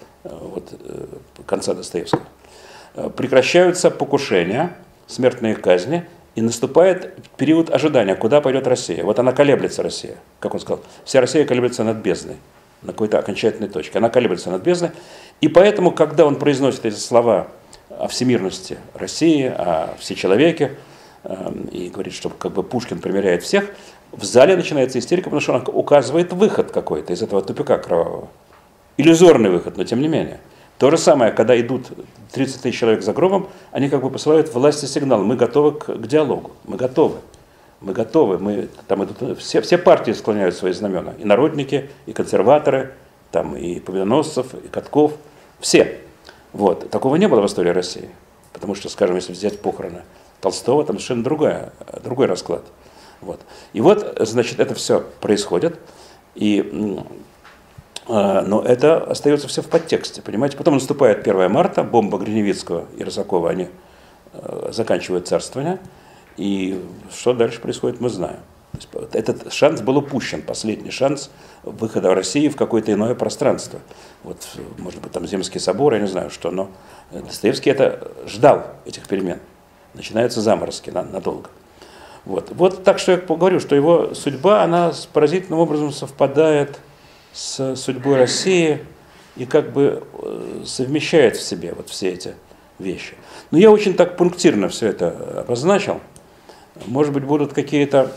Speaker 2: конца Достоевского. Прекращаются покушения, смертные казни, и наступает период ожидания, куда пойдет Россия. Вот она колеблется, Россия. Как он сказал, вся Россия колеблется над бездной, на какой-то окончательной точке. Она колеблется над бездной. И поэтому, когда он произносит эти слова о всемирности России, о всечеловеке, и говорит, что как бы Пушкин примиряет всех, в зале начинается истерика, потому что он указывает выход какой-то из этого тупика кровавого. Иллюзорный выход, но тем не менее. То же самое, когда идут 30 тысяч человек за гробом, они как бы посылают власти сигнал: мы готовы к диалогу, мы готовы, там идут, все партии склоняют свои знамена, и народники, и консерваторы, там, и Победоносцев, и Катков, все. Вот. Такого не было в истории России, потому что, скажем, если взять похороны Толстого, там совершенно другой расклад. Вот. И вот, значит, это все происходит, и Но это остается все в подтексте, понимаете. Потом наступает 1 марта, бомба Гриневицкого и Рысакова, они заканчивают царствование. И что дальше происходит, мы знаем. То есть этот шанс был упущен, последний шанс выхода России в какое-то иное пространство. Вот, может быть, там Земский собор, я не знаю что, но Достоевский это ждал, этих перемен. Начинаются заморозки надолго. Вот так что я говорю, что его судьба, она поразительным образом совпадает с судьбой России и как бы совмещает в себе вот все эти вещи. Но я очень так пунктирно все это обозначил. Может быть, будут какие-то...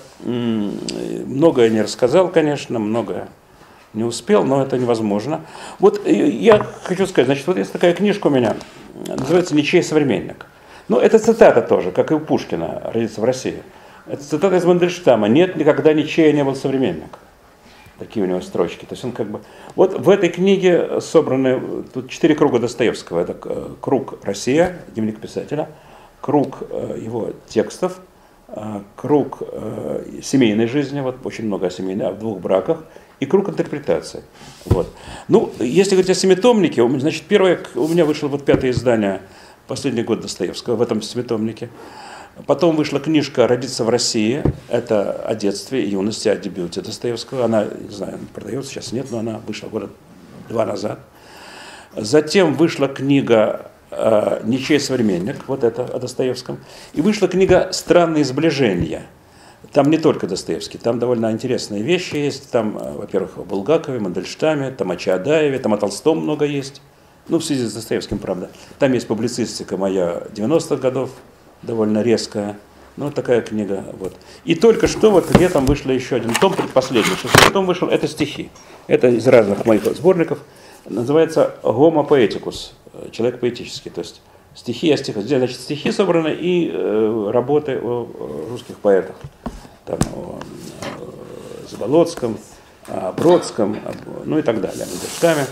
Speaker 2: Многое не рассказал, конечно, многое не успел, но это невозможно. Вот я хочу сказать, значит, вот есть такая книжка у меня, называется «Ничей современник». Ну, это цитата тоже, как и у Пушкина «Родиться в России». Это цитата из Мандельштама. «Нет, никогда ничей не был современник». Такие у него строчки. То есть он как бы... Вот в этой книге собраны... Тут 4 круга Достоевского. Это круг «Россия», дневник писателя, круг его текстов, круг семейной жизни, вот очень много о семейной, в 2 браках, и круг интерпретации. Вот. Ну, если говорить о семитомнике, значит, первое, у меня вышло вот 5-е издание, последний год Достоевского в этом семитомнике. Потом вышла книжка «Родиться в России». Это о детстве и юности, о дебюте Достоевского. Она, не знаю, продается, сейчас нет, но она вышла года 2 назад. Затем вышла книга «Ничей современник», вот это о Достоевском. И вышла книга «Странные сближения». Там не только Достоевский, там довольно интересные вещи есть. Там, во-первых, о Булгакове, Мандельштаме, там о Чаадаеве, там о Толстом много есть. Ну, в связи с Достоевским, правда. Там есть публицистика моя 90-х годов, довольно резкая. Ну, вот такая книга. Вот. И только что вот летом вышел еще один том, предпоследний. 6-й том вышел, это стихи. Это из разных моих сборников. Называется «Homo poeticus», человек поэтический. То есть стихи о стихах. Здесь, значит, стихи собраны и работы о русских поэтах. Там о Заболоцком, о Бродском, ну и так далее. О Мандельштаме.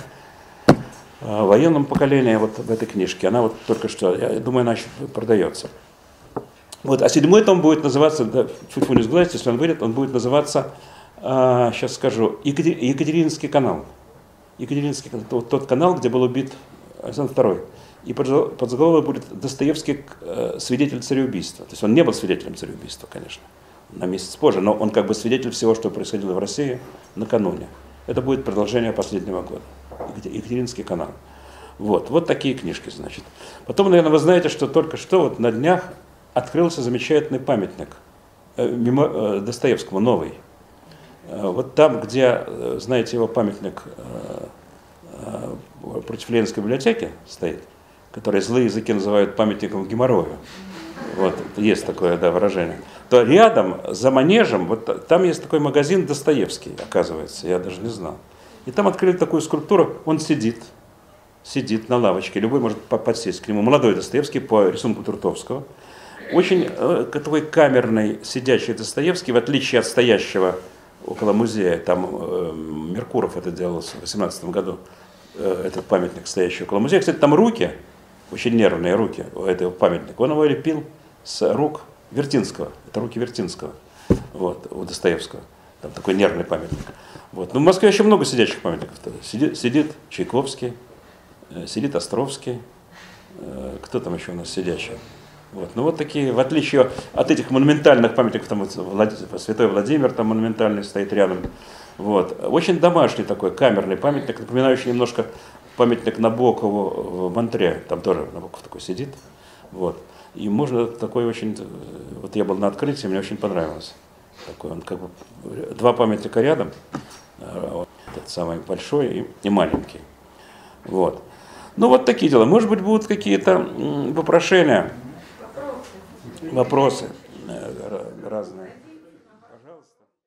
Speaker 2: О военном поколении вот в этой книжке. Она вот только что, я думаю, она еще продается. Вот, а 7-й том будет называться, да, чуть не сглазить, если он выйдет, он будет называться, сейчас скажу, Екатерининский канал. Екатерининский канал, тот канал, где был убит Александр II. И под заголовок будет «Достоевский свидетель цареубийства». То есть он не был свидетелем цареубийства, конечно, на месяц позже, но он как бы свидетель всего, что происходило в России накануне. Это будет продолжение последнего года. Екатерининский канал. Вот такие книжки, значит. Потом, наверное, вы знаете, что только что вот на днях открылся замечательный памятник Достоевскому, новый. Вот там, где, знаете, его памятник против Ленинской библиотеки стоит, который злые языки называют памятником геморрою. Вот, есть такое, да, выражение. То рядом, за манежем, вот там есть такой магазин Достоевский, оказывается, я даже не знал. И там открыли такую скульптуру, он сидит на лавочке, любой может подсесть к нему. Молодой Достоевский по рисунку Туртовского. Очень такой камерный, сидящий Достоевский, в отличие от стоящего около музея, там Меркуров это делал в 18 году, этот памятник, стоящий около музея. Кстати, там руки, очень нервные руки у этого памятника, он его лепил с рук Вертинского, это руки Вертинского, вот, у Достоевского, там такой нервный памятник. Вот. Но в Москве еще много сидящих памятников. Сидит Чайковский, сидит Островский, кто там еще у нас сидящий. Вот. Ну вот такие, в отличие от этих монументальных памятников, там вот, Святой Владимир там монументальный стоит рядом. Вот. Очень домашний такой камерный памятник, напоминающий немножко памятник Набокову в Монтре, там тоже Набоков такой сидит. Вот. И можно такой очень, вот я был на открытии, мне очень понравилось. Такой он как бы, 2 памятника рядом, этот самый большой и маленький. Вот. Ну вот такие дела. Может быть, будут какие-то вопрошения, вопросы разные. Пожалуйста.